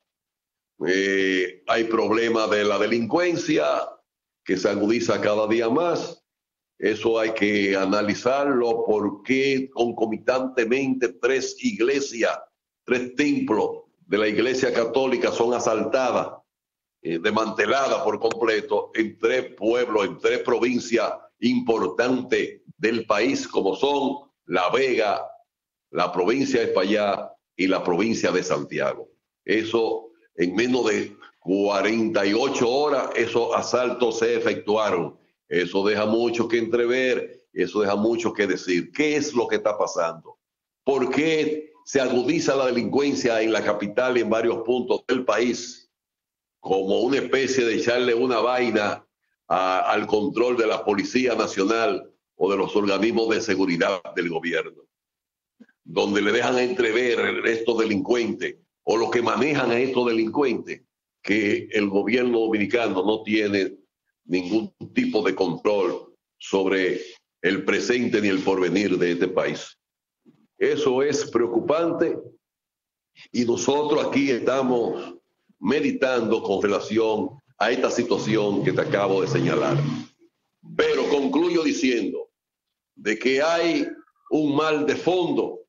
Eh, hay problemas de la delincuencia que se agudiza cada día más. Eso hay que analizarlo, porque concomitantemente tres iglesias, tres templos de la Iglesia Católica son asaltadas, eh, desmanteladas por completo en tres pueblos, en tres provincias importantes del país, como son La Vega, la provincia de Espaillá y la provincia de Santiago. Eso, en menos de cuarenta y ocho horas, esos asaltos se efectuaron. Eso deja mucho que entrever, eso deja mucho que decir. ¿Qué es lo que está pasando? ¿Por qué se agudiza la delincuencia en la capital y en varios puntos del país como una especie de echarle una vaina a, al control de la Policía Nacional o de los organismos de seguridad del gobierno, donde le dejan entrever a estos delincuentes o los que manejan a estos delincuentes que el gobierno dominicano no tiene ningún tipo de control sobre el presente ni el porvenir de este país? Eso es preocupante y nosotros aquí estamos meditando con relación a esta situación que te acabo de señalar. Pero concluyo diciendo de que hay un mal de fondo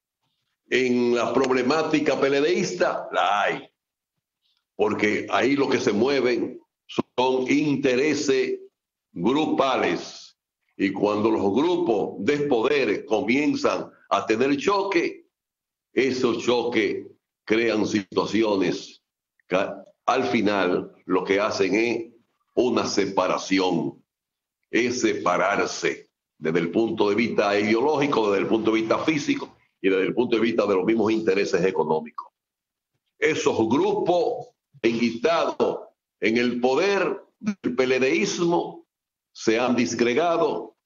en la problemática peledeísta, la hay, porque ahí lo que se mueven son intereses grupales, y cuando los grupos de poder comienzan a tener choque, esos choques crean situaciones que al final lo que hacen es una separación, es separarse desde el punto de vista ideológico, desde el punto de vista físico y desde el punto de vista de los mismos intereses económicos. Esos grupos enguistados en el poder del peledeísmo se han disgregado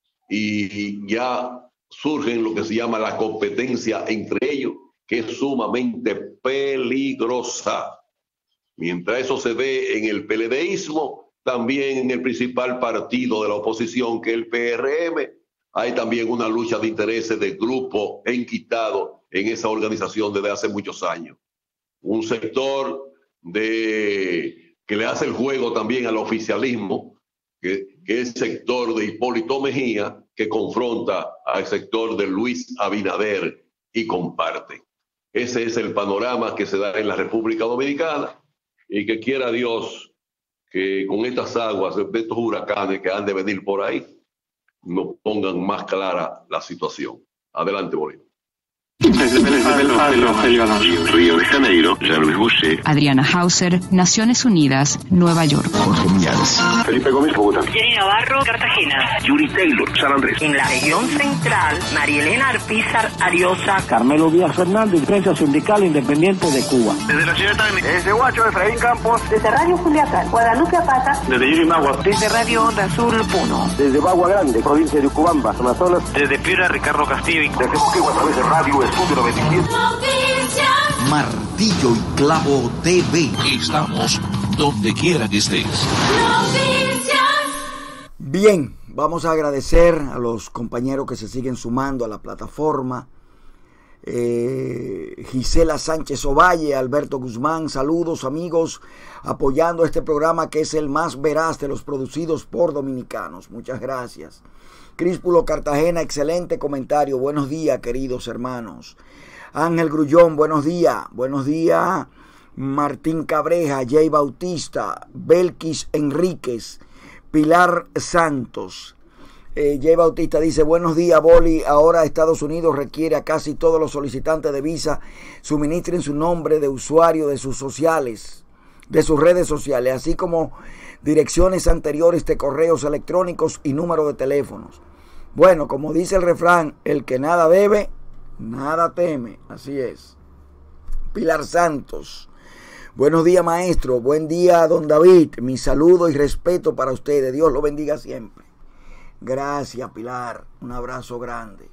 y ya surgen lo que se llama la competencia entre ellos, que es sumamente peligrosa. Mientras eso se ve en el peledeísmo, también en el principal partido de la oposición, que es el P R M, hay también una lucha de intereses de grupos enquistados en esa organización desde hace muchos años. Un sector de, que le hace el juego también al oficialismo, que, que es el sector de Hipólito Mejía, que confronta al sector de Luis Abinader y comparte. Ese es el panorama que se da en la República Dominicana, y que quiera Dios que con estas aguas de estos huracanes que han de venir por ahí nos pongan más clara la situación. Adelante, Bolívar. Río de Janeiro, Jean-Louis Boucher. Adriana Hauser, Naciones Unidas, Nueva York. Jorge Millares. Felipe Gómez, Bogotá. Jenny Navarro, Cartagena. Yuri Taylor, San Andrés. En la región central, Marielena Arpizar Ariosa. Carmelo Díaz Fernández, Prensa Sindical Independiente de Cuba. Desde la ciudad de Desde Huacho, Efraín Campos. Desde Radio Juliaca, Guadalupe Apata. Desde Yurimaguas. Desde Radio Onda Azul, Puno. Desde Bagua Grande, provincia de Ucubamba, Amazonas. Desde Piura, Ricardo Castillo. Desde Moquegua, a través de Radio Estudio noventa y siete. Martillo y Clavo T V. Estamos donde quiera que estés. Bien, vamos a agradecer a los compañeros que se siguen sumando a la plataforma. Eh, Gisela Sánchez Ovalle, Alberto Guzmán, saludos amigos, apoyando este programa que es el más veraz de los producidos por dominicanos. Muchas gracias. Críspulo Cartagena, excelente comentario. Buenos días, queridos hermanos. Ángel Grullón, buenos días. Buenos días. Martín Cabreja, Jay Bautista, Belkis Enríquez, Pilar Santos, Eh, Jay Bautista dice, buenos días, Boli. Ahora Estados Unidos requiere a casi todos los solicitantes de visa suministren su nombre de usuario de sus sociales, de sus redes sociales, así como direcciones anteriores de correos electrónicos y número de teléfonos. Bueno, como dice el refrán, el que nada debe, nada teme. Así es. Pilar Santos. Buenos días, maestro. Buen día, don David. Mi saludo y respeto para ustedes. Dios lo bendiga siempre. Gracias, Pilar. Un abrazo grande.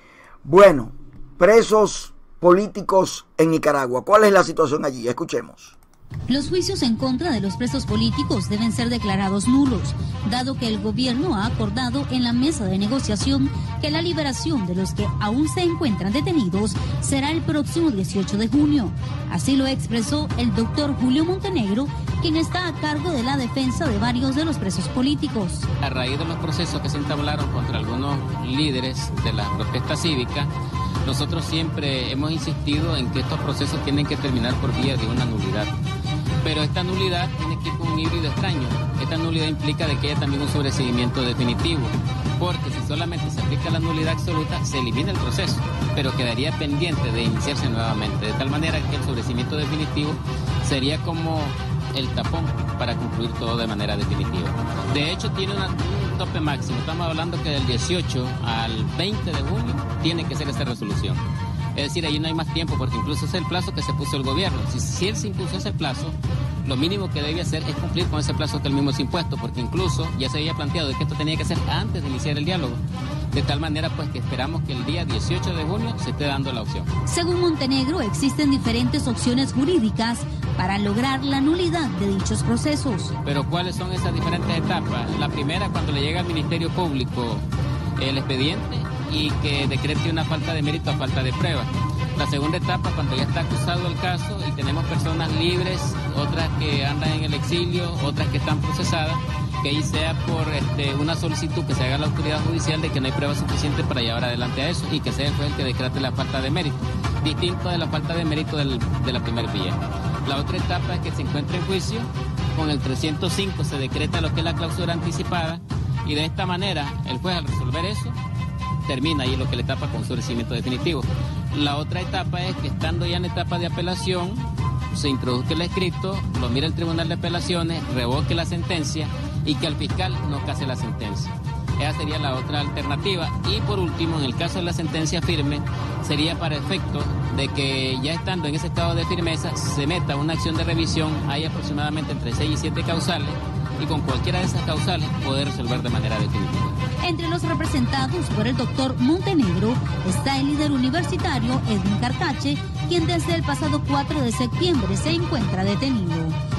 Bueno, presos políticos en Nicaragua. ¿Cuál es la situación allí? Escuchemos. Los juicios en contra de los presos políticos deben ser declarados nulos, dado que el gobierno ha acordado en la mesa de negociación que la liberación de los que aún se encuentran detenidos será el próximo dieciocho de junio. Así lo expresó el doctor Julio Montenegro, quien está a cargo de la defensa de varios de los presos políticos. A raíz de los procesos que se entablaron contra algunos líderes de la protesta cívica, nosotros siempre hemos insistido en que estos procesos tienen que terminar por vía de una nulidad. Pero esta nulidad tiene que ir con un híbrido extraño. Esta nulidad implica de que haya también un sobreseimiento definitivo, porque si solamente se aplica la nulidad absoluta, se elimina el proceso, pero quedaría pendiente de iniciarse nuevamente, de tal manera que el sobreseimiento definitivo sería como el tapón para concluir todo de manera definitiva. De hecho, tiene una, un tope máximo. Estamos hablando que del dieciocho al veinte de junio tiene que ser esta resolución. Es decir, ahí no hay más tiempo, porque incluso es el plazo que se puso el gobierno. Si, si él se impuso ese plazo, lo mínimo que debe hacer es cumplir con ese plazo que él mismo se ha impuesto, porque incluso ya se había planteado de que esto tenía que ser antes de iniciar el diálogo. De tal manera pues que esperamos que el día dieciocho de junio se esté dando la opción. Según Montenegro, existen diferentes opciones jurídicas para lograr la nulidad de dichos procesos. Pero ¿cuáles son esas diferentes etapas? La primera, cuando le llega al Ministerio Público el expediente y que decrete una falta de mérito a falta de prueba. La segunda etapa, cuando ya está acusado el caso y tenemos personas libres, otras que andan en el exilio, otras que están procesadas, que ahí sea por este, una solicitud que se haga a la autoridad judicial de que no hay pruebas suficientes para llevar adelante a eso y que sea el juez el que decrete la falta de mérito, distinto de la falta de mérito del, de la primera vía. La otra etapa es que se encuentre en juicio, con el trescientos cinco se decreta lo que es la clausura anticipada y de esta manera el juez al resolver eso termina ahí lo que le tapa con su recibimiento definitivo. La otra etapa es que estando ya en etapa de apelación, se introduzca el escrito, lo mira el Tribunal de Apelaciones, revoque la sentencia y que al fiscal no case la sentencia. Esa sería la otra alternativa. Y por último, en el caso de la sentencia firme, sería para efecto de que ya estando en ese estado de firmeza, se meta una acción de revisión, hay aproximadamente entre seis y siete causales, y con cualquiera de esas causales poder resolver de manera definitiva. Entre los representados por el doctor Montenegro está el líder universitario Edwin Carcache, quien desde el pasado cuatro de septiembre se encuentra detenido.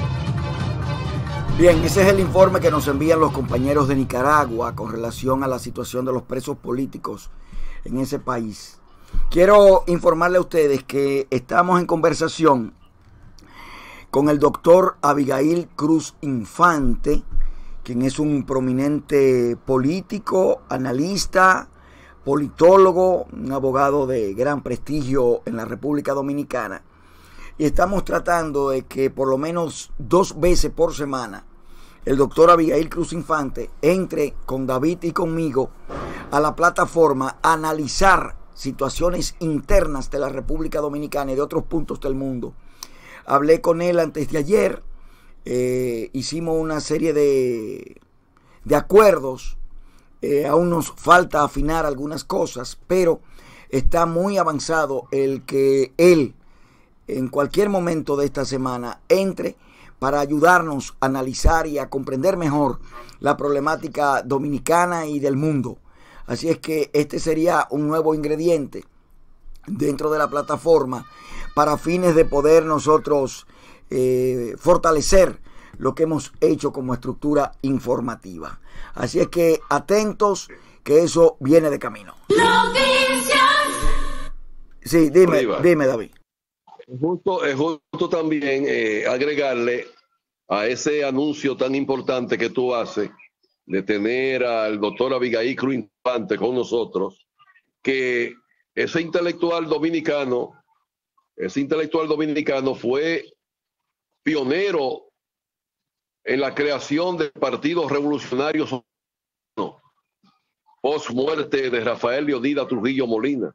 Bien, ese es el informe que nos envían los compañeros de Nicaragua con relación a la situación de los presos políticos en ese país. Quiero informarle a ustedes que estamos en conversación con el doctor Abigail Cruz Infante, quien es un prominente político, analista, politólogo, un abogado de gran prestigio en la República Dominicana. Y estamos tratando de que por lo menos dos veces por semana el doctor Abigail Cruz Infante entre con David y conmigo a la plataforma a analizar situaciones internas de la República Dominicana y de otros puntos del mundo. Hablé con él antes de ayer, eh, hicimos una serie de, de acuerdos, eh, aún nos falta afinar algunas cosas, pero está muy avanzado el que él en cualquier momento de esta semana entre para ayudarnos a analizar y a comprender mejor la problemática dominicana y del mundo. Así es que este sería un nuevo ingrediente dentro de la plataforma para fines de poder nosotros eh, fortalecer lo que hemos hecho como estructura informativa. Así es que atentos, que eso viene de camino. Noticias. Sí, dime, dime David. Es justo, es justo también eh, agregarle a ese anuncio tan importante que tú haces de tener al doctor Abigail Cruz Infante con nosotros, que ese intelectual dominicano, ese intelectual dominicano fue pionero en la creación del Partido Revolucionario Socialista. post muerte de Rafael Leonidas Trujillo Molina,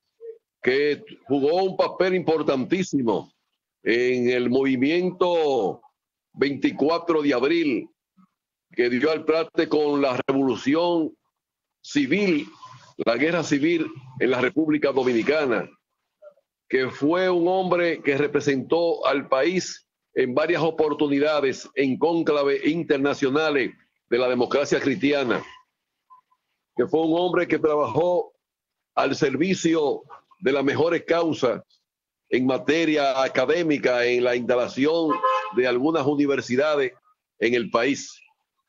que jugó un papel importantísimo en el movimiento veinticuatro de abril, que dio al traste con la revolución civil, la guerra civil en la República Dominicana, que fue un hombre que representó al país en varias oportunidades en cónclaves internacionales de la democracia cristiana, que fue un hombre que trabajó al servicio de las mejores causas en materia académica, en la instalación de algunas universidades en el país.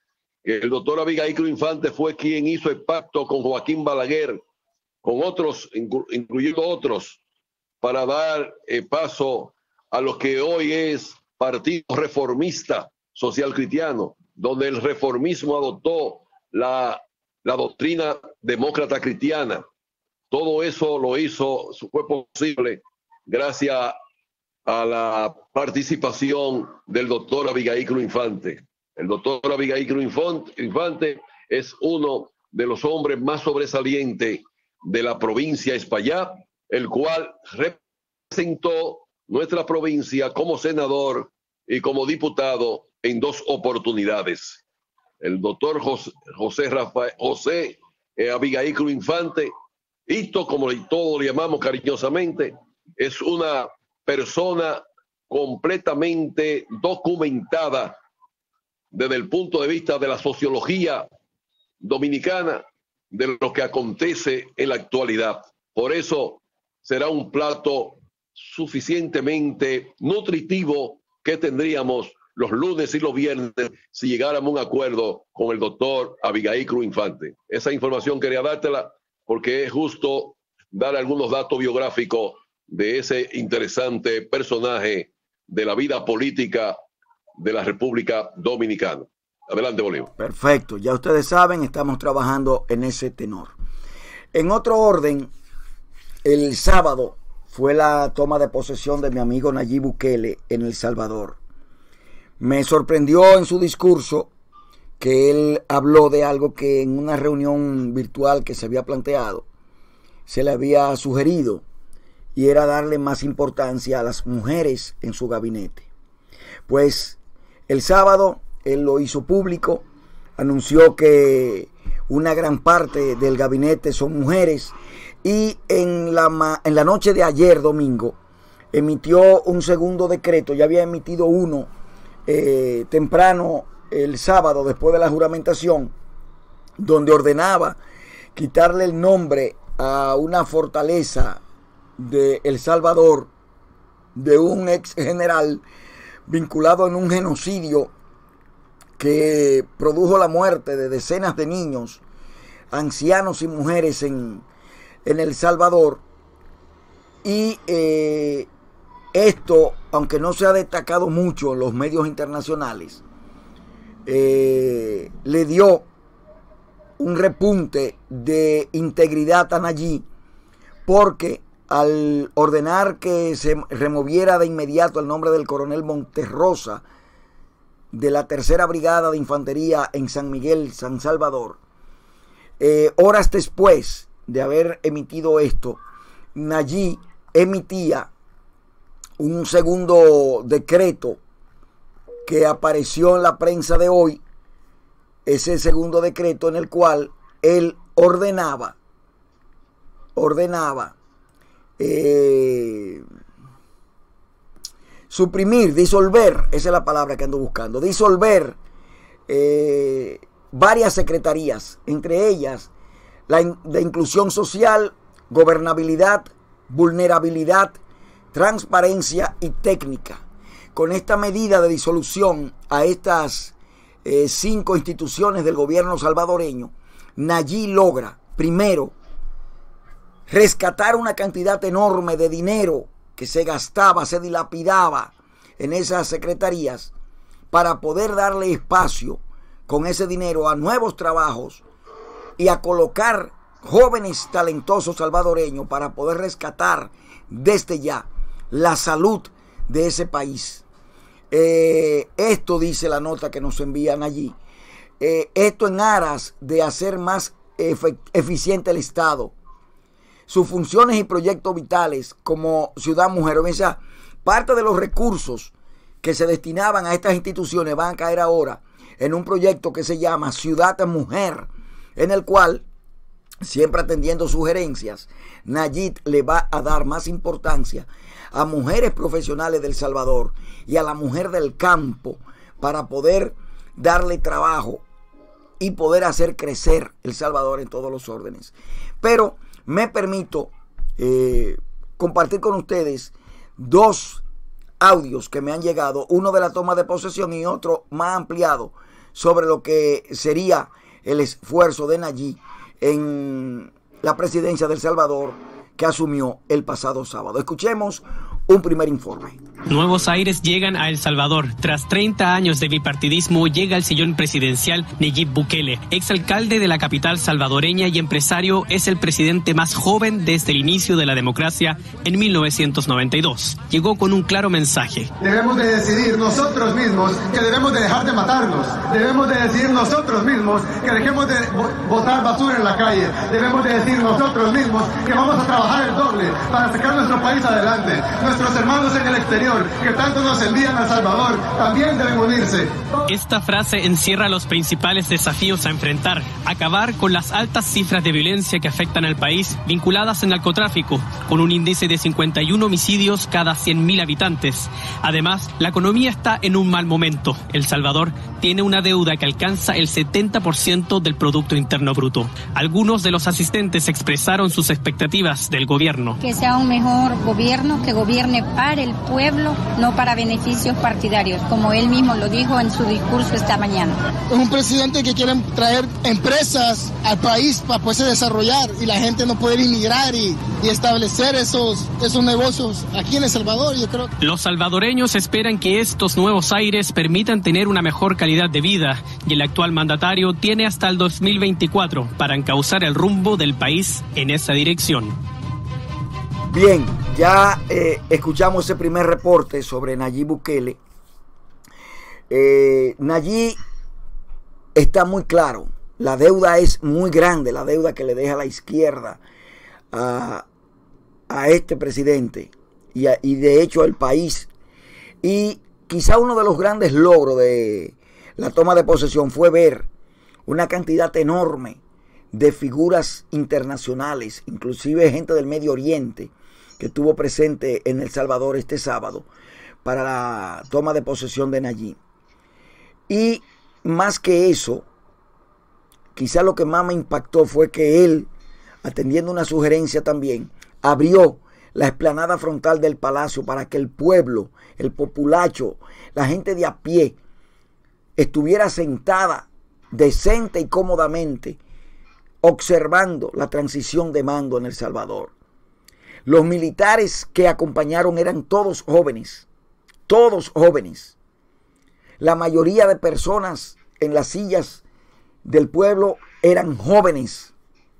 El doctor Abigail Cruz Infante fue quien hizo el pacto con Joaquín Balaguer, con otros, incluyendo otros, para dar eh, paso a lo que hoy es Partido Reformista Social Cristiano, donde el reformismo adoptó la, la doctrina demócrata cristiana. Todo eso lo hizo, fue posible gracias a la participación del doctor Abigail Cruz Infante. El doctor Abigail Cruz Infante es uno de los hombres más sobresalientes de la provincia de Espaillá, el cual representó nuestra provincia como senador y como diputado en dos oportunidades. El doctor José, José, Rafael, José eh, Abigail Cruz Infante, Hito, como todos le llamamos cariñosamente, es una persona completamente documentada desde el punto de vista de la sociología dominicana de lo que acontece en la actualidad. Por eso será un plato suficientemente nutritivo que tendríamos los lunes y los viernes si llegáramos a un acuerdo con el doctor Abigail Cruz Infante. Esa información quería dártela porque es justo dar algunos datos biográficos de ese interesante personaje de la vida política de la República Dominicana. Adelante, Bolívar. Perfecto, ya ustedes saben, estamos trabajando en ese tenor. En otro orden, el sábado fue la toma de posesión de mi amigo Nayib Bukele en El Salvador. Me sorprendió en su discurso que él habló de algo que en una reunión virtual que se había planteado se le había sugerido, y era darle más importancia a las mujeres en su gabinete. Pues el sábado él lo hizo público, anunció que una gran parte del gabinete son mujeres, y en la, en la noche de ayer, domingo, emitió un segundo decreto. Ya había emitido uno eh, temprano el sábado después de la juramentación, donde ordenaba quitarle el nombre a una fortaleza de El Salvador de un ex general vinculado en un genocidio que produjo la muerte de decenas de niños, ancianos y mujeres en, en El Salvador. Y eh, esto, aunque no se ha destacado mucho en los medios internacionales, eh, le dio un repunte de integridad a Nayib, porque al ordenar que se removiera de inmediato el nombre del coronel Monterrosa de la tercera brigada de infantería en San Miguel, San Salvador, eh, horas después de haber emitido esto, Nayib emitía un segundo decreto que apareció en la prensa de hoy, ese segundo decreto en el cual él ordenaba, ordenaba eh, suprimir, disolver, esa es la palabra que ando buscando, disolver eh, varias secretarías, entre ellas la in, de inclusión social, gobernabilidad, vulnerabilidad, transparencia y técnica. Con esta medida de disolución a estas eh, cinco instituciones del gobierno salvadoreño, Nayib logra, primero, rescatar una cantidad enorme de dinero que se gastaba, se dilapidaba en esas secretarías, para poder darle espacio con ese dinero a nuevos trabajos y a colocar jóvenes talentosos salvadoreños para poder rescatar desde ya la salud de ese país. Eh, esto dice la nota que nos envían allí. Eh, esto en aras de hacer más eficiente el Estado, sus funciones y proyectos vitales como Ciudad Mujer. O sea, parte de los recursos que se destinaban a estas instituciones van a caer ahora en un proyecto que se llama Ciudad Mujer, en el cual, siempre atendiendo sugerencias, Nayib le va a dar más importancia a mujeres profesionales del Salvador y a la mujer del campo para poder darle trabajo y poder hacer crecer El Salvador en todos los órdenes. Pero me permito eh, compartir con ustedes dos audios que me han llegado, uno de la toma de posesión y otro más ampliado sobre lo que sería el esfuerzo de Nayib en la presidencia de El Salvador que asumió el pasado sábado. Escuchemos un primer informe. Nuevos aires llegan a El Salvador. Tras treinta años de bipartidismo, llega al sillón presidencial Nayib Bukele. Exalcalde de la capital salvadoreña y empresario, es el presidente más joven desde el inicio de la democracia en mil novecientos noventa y dos. Llegó con un claro mensaje. Debemos de decidir nosotros mismos que debemos de dejar de matarnos. Debemos de decidir nosotros mismos que dejemos de botar basura en la calle. Debemos de decir nosotros mismos que vamos a trabajar el doble para sacar nuestro país adelante. Nuestros hermanos en el exterior, que tanto nos envían a Salvador, también deben unirse. Esta frase encierra los principales desafíos a enfrentar: acabar con las altas cifras de violencia que afectan al país vinculadas al narcotráfico, con un índice de cincuenta y uno homicidios cada cien mil habitantes. Además, la economía está en un mal momento. El Salvador tiene una deuda que alcanza el setenta por ciento del Producto Interno Bruto. Algunos de los asistentes expresaron sus expectativas del gobierno. Que sea un mejor gobierno, que gobierne para el pueblo, no para beneficios partidarios, como él mismo lo dijo en su discurso esta mañana. Es un presidente que quiere traer empresas al país para poderse desarrollar y la gente no poder inmigrar y, y establecer esos, esos negocios aquí en El Salvador, yo creo. Los salvadoreños esperan que estos nuevos aires permitan tener una mejor calidad de vida y el actual mandatario tiene hasta el dos mil veinticuatro para encauzar el rumbo del país en esa dirección. Bien, ya eh, escuchamos ese primer reporte sobre Nayib Bukele. Eh, Nayib está muy claro, la deuda es muy grande, la deuda que le deja la izquierda a, a este presidente y, a, y de hecho al país. Y quizá uno de los grandes logros de la toma de posesión fue ver una cantidad enorme de figuras internacionales, inclusive gente del Medio Oriente, que estuvo presente en El Salvador este sábado para la toma de posesión de Nayib. Y más que eso, quizá lo que más me impactó fue que él, atendiendo una sugerencia también, abrió la explanada frontal del palacio para que el pueblo, el populacho, la gente de a pie, estuviera sentada decente y cómodamente observando la transición de mando en El Salvador. Los militares que acompañaron eran todos jóvenes, todos jóvenes. La mayoría de personas en las sillas del pueblo eran jóvenes,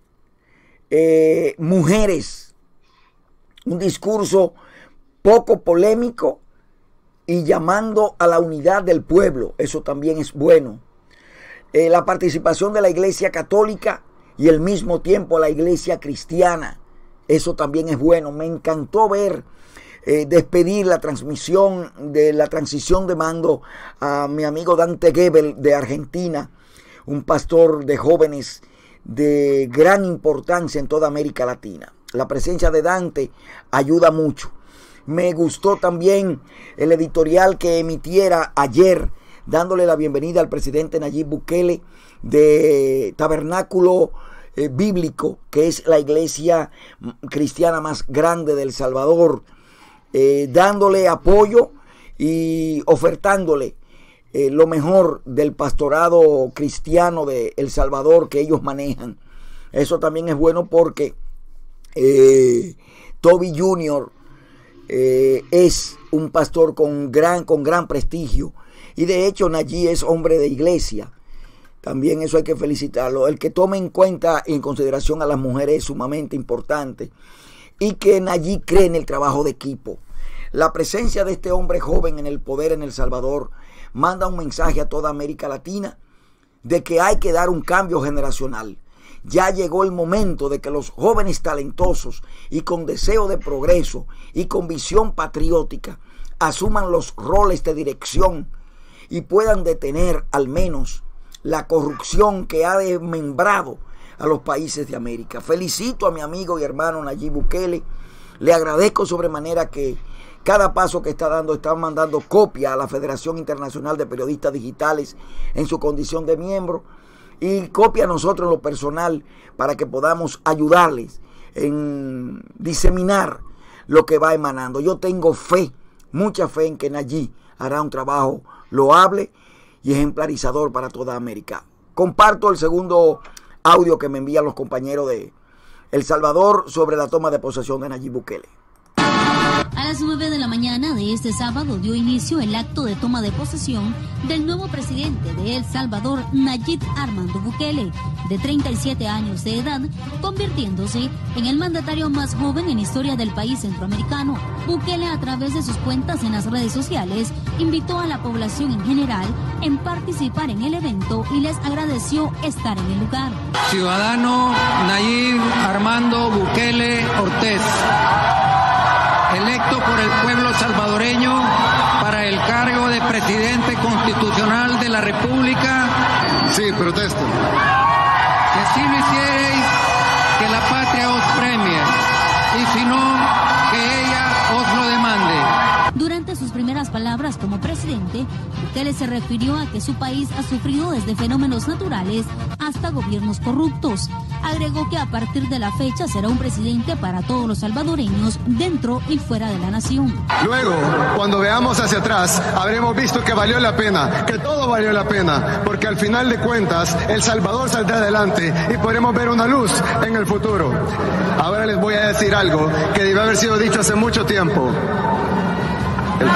eh, mujeres. Un discurso poco polémico y llamando a la unidad del pueblo. Eso también es bueno. Eh, la participación de la Iglesia Católica y al mismo tiempo la Iglesia Cristiana. Eso también es bueno. Me encantó ver eh, despedir la transmisión de la transición de mando a mi amigo Dante Gebel de Argentina, un pastor de jóvenes de gran importancia en toda América Latina. La presencia de Dante ayuda mucho. Me gustó también el editorial que emitiera ayer, dándole la bienvenida al presidente Nayib Bukele de Tabernáculo eh, Bíblico, que es la iglesia cristiana más grande de El Salvador, eh, dándole apoyo y ofertándole eh, lo mejor del pastorado cristiano de El Salvador que ellos manejan. Eso también es bueno porque eh, Toby junior eh, es un pastor con gran, con gran prestigio. Y de hecho Nayib es hombre de iglesia. También eso hay que felicitarlo. El que tome en cuenta y en consideración a las mujeres es sumamente importante. Y que Nayib cree en el trabajo de equipo. La presencia de este hombre joven en el poder en El Salvador manda un mensaje a toda América Latina de que hay que dar un cambio generacional. Ya llegó el momento de que los jóvenes talentosos y con deseo de progreso y con visión patriótica asuman los roles de dirección y puedan detener al menos la corrupción que ha desmembrado a los países de América. Felicito a mi amigo y hermano Nayib Bukele. Le agradezco sobremanera que cada paso que está dando, está mandando copia a la Federación Internacional de Periodistas Digitales en su condición de miembro y copia a nosotros en lo personal para que podamos ayudarles en diseminar lo que va emanando. Yo tengo fe, mucha fe en que Nayib hará un trabajo loable y ejemplarizador para toda América. Comparto el segundo audio que me envían los compañeros de El Salvador sobre la toma de posesión de Nayib Bukele. A las nueve de la mañana de este sábado dio inicio el acto de toma de posesión del nuevo presidente de El Salvador, Nayib Armando Bukele, de treinta y siete años de edad, convirtiéndose en el mandatario más joven en historia del país centroamericano. Bukele, a través de sus cuentas en las redes sociales, invitó a la población en general en participar en el evento y les agradeció estar en el lugar. Ciudadano Nayib Armando Bukele Ortiz, electo por el pueblo salvadoreño para el cargo de presidente constitucional de la República. Sí, protesto. Que si lo hiciereis, que la patria os premie, y si no, que ella os lo demande. Durante sus primeras palabras como presidente, Bukele se refirió a que su país ha sufrido desde fenómenos naturales hasta gobiernos corruptos. Agregó que a partir de la fecha será un presidente para todos los salvadoreños dentro y fuera de la nación. Luego, cuando veamos hacia atrás, habremos visto que valió la pena, que todo valió la pena, porque al final de cuentas, El Salvador saldrá adelante y podremos ver una luz en el futuro. Ahora les voy a decir algo que debe haber sido dicho hace mucho tiempo. El...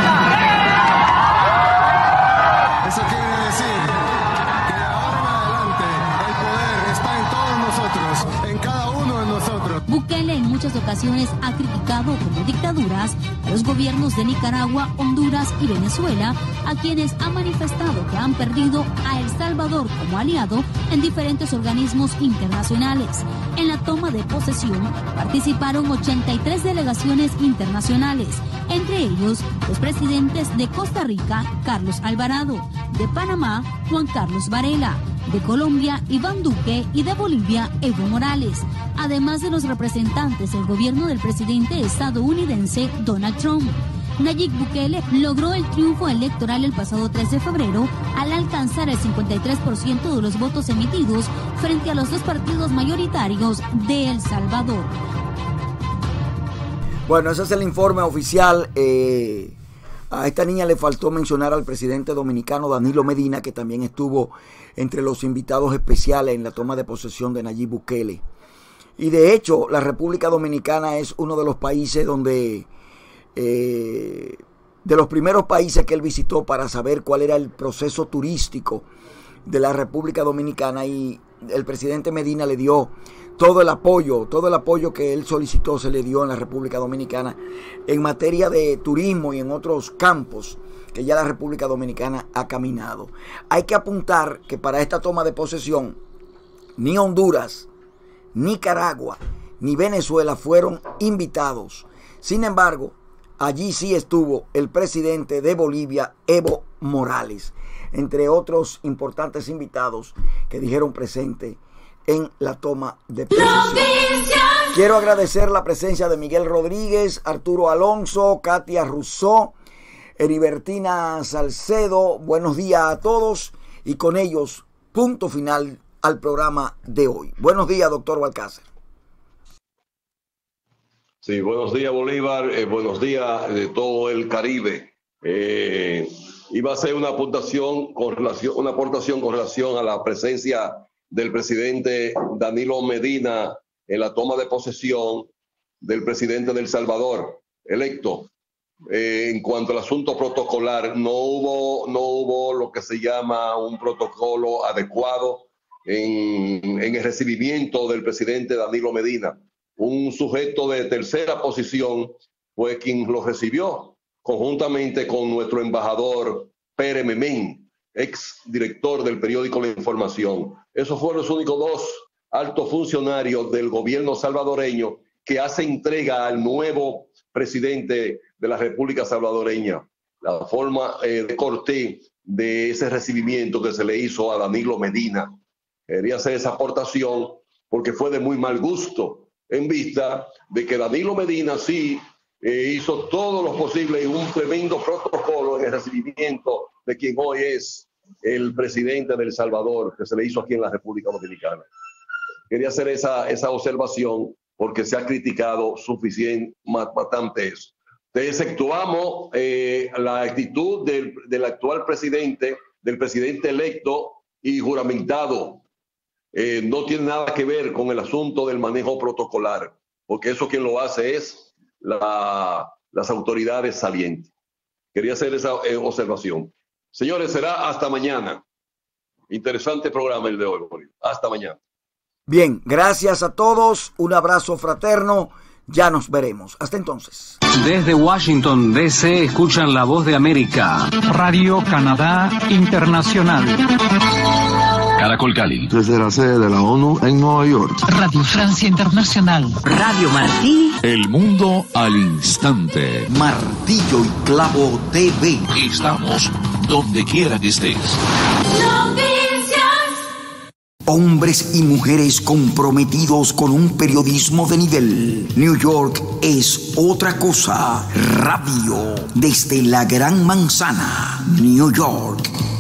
Eso quiere decir que de ahora en adelante el poder está en todos nosotros, en cada uno de nosotros. Bukele en muchas ocasiones ha criticado como dictaduras a los gobiernos de Nicaragua, Honduras y Venezuela, a quienes ha manifestado que han perdido a El Salvador como aliado en diferentes organismos internacionales. En la toma de posesión participaron ochenta y tres delegaciones internacionales, entre ellos los presidentes de Costa Rica, Carlos Alvarado, de Panamá, Juan Carlos Varela, de Colombia, Iván Duque, y de Bolivia, Evo Morales, además de los representantes del gobierno del presidente estadounidense Donald Trump. Nayib Bukele logró el triunfo electoral el pasado tres de febrero al alcanzar el cincuenta y tres por ciento de los votos emitidos frente a los dos partidos mayoritarios de El Salvador. Bueno, ese es el informe oficial. Eh, a esta niña le faltó mencionar al presidente dominicano Danilo Medina, que también estuvo entre los invitados especiales en la toma de posesión de Nayib Bukele. Y de hecho, la República Dominicana es uno de los países donde... Eh, de los primeros países que él visitó para saber cuál era el proceso turístico de la República Dominicana, y el presidente Medina le dio todo el apoyo, todo el apoyo que él solicitó se le dio en la República Dominicana en materia de turismo y en otros campos que ya la República Dominicana ha caminado. Hay que apuntar que para esta toma de posesión ni Honduras, Nicaragua, ni Venezuela fueron invitados. Sin embargo, allí sí estuvo el presidente de Bolivia, Evo Morales, entre otros importantes invitados que dijeron presente en la toma de posesión. Quiero agradecer la presencia de Miguel Rodríguez, Arturo Alonso, Katia Rousseau, Heribertina Salcedo. Buenos días a todos, y con ellos punto final al programa de hoy. Buenos días, doctor Balcácer. Sí, buenos días, Bolívar, eh, buenos días de todo el Caribe. Eh, iba a hacer una aportación con relación, una aportación con relación a la presencia del presidente Danilo Medina en la toma de posesión del presidente de El Salvador, electo. Eh, en cuanto al asunto protocolar, no hubo, no hubo lo que se llama un protocolo adecuado en, en el recibimiento del presidente Danilo Medina. Un sujeto de tercera posición fue quien lo recibió, conjuntamente con nuestro embajador Pere Memén, ex director del periódico La Información. Esos fueron los únicos dos alto funcionario del gobierno salvadoreño que hace entrega al nuevo presidente de la República Salvadoreña la forma eh, de cortés de ese recibimiento que se le hizo a Danilo Medina. Quería hacer esa aportación porque fue de muy mal gusto, en vista de que Danilo Medina sí eh, hizo todo lo posible y un tremendo protocolo en el recibimiento de quien hoy es el presidente de El Salvador, que se le hizo aquí en la República Dominicana. Quería hacer esa, esa observación porque se ha criticado suficiente, bastante eso. Exceptuamos eh, la actitud del, del actual presidente, del presidente electo y juramentado. Eh, no tiene nada que ver con el asunto del manejo protocolar, porque eso quien lo hace es la, las autoridades salientes. Quería hacer esa eh, observación. Señores, será hasta mañana. Interesante programa el de hoy. Hasta mañana. Bien, gracias a todos. Un abrazo fraterno. Ya nos veremos. Hasta entonces. Desde Washington, D C, escuchan La Voz de América. Radio Canadá Internacional. Caracol Cali. Desde la sede de la ONU en Nueva York. Radio Francia Internacional. Radio Martí. El mundo al instante. Martillo y Clavo T V. Estamos donde quiera que estés. Hombres y mujeres comprometidos con un periodismo de nivel. New York es otra cosa. Radio desde la Gran Manzana, New York.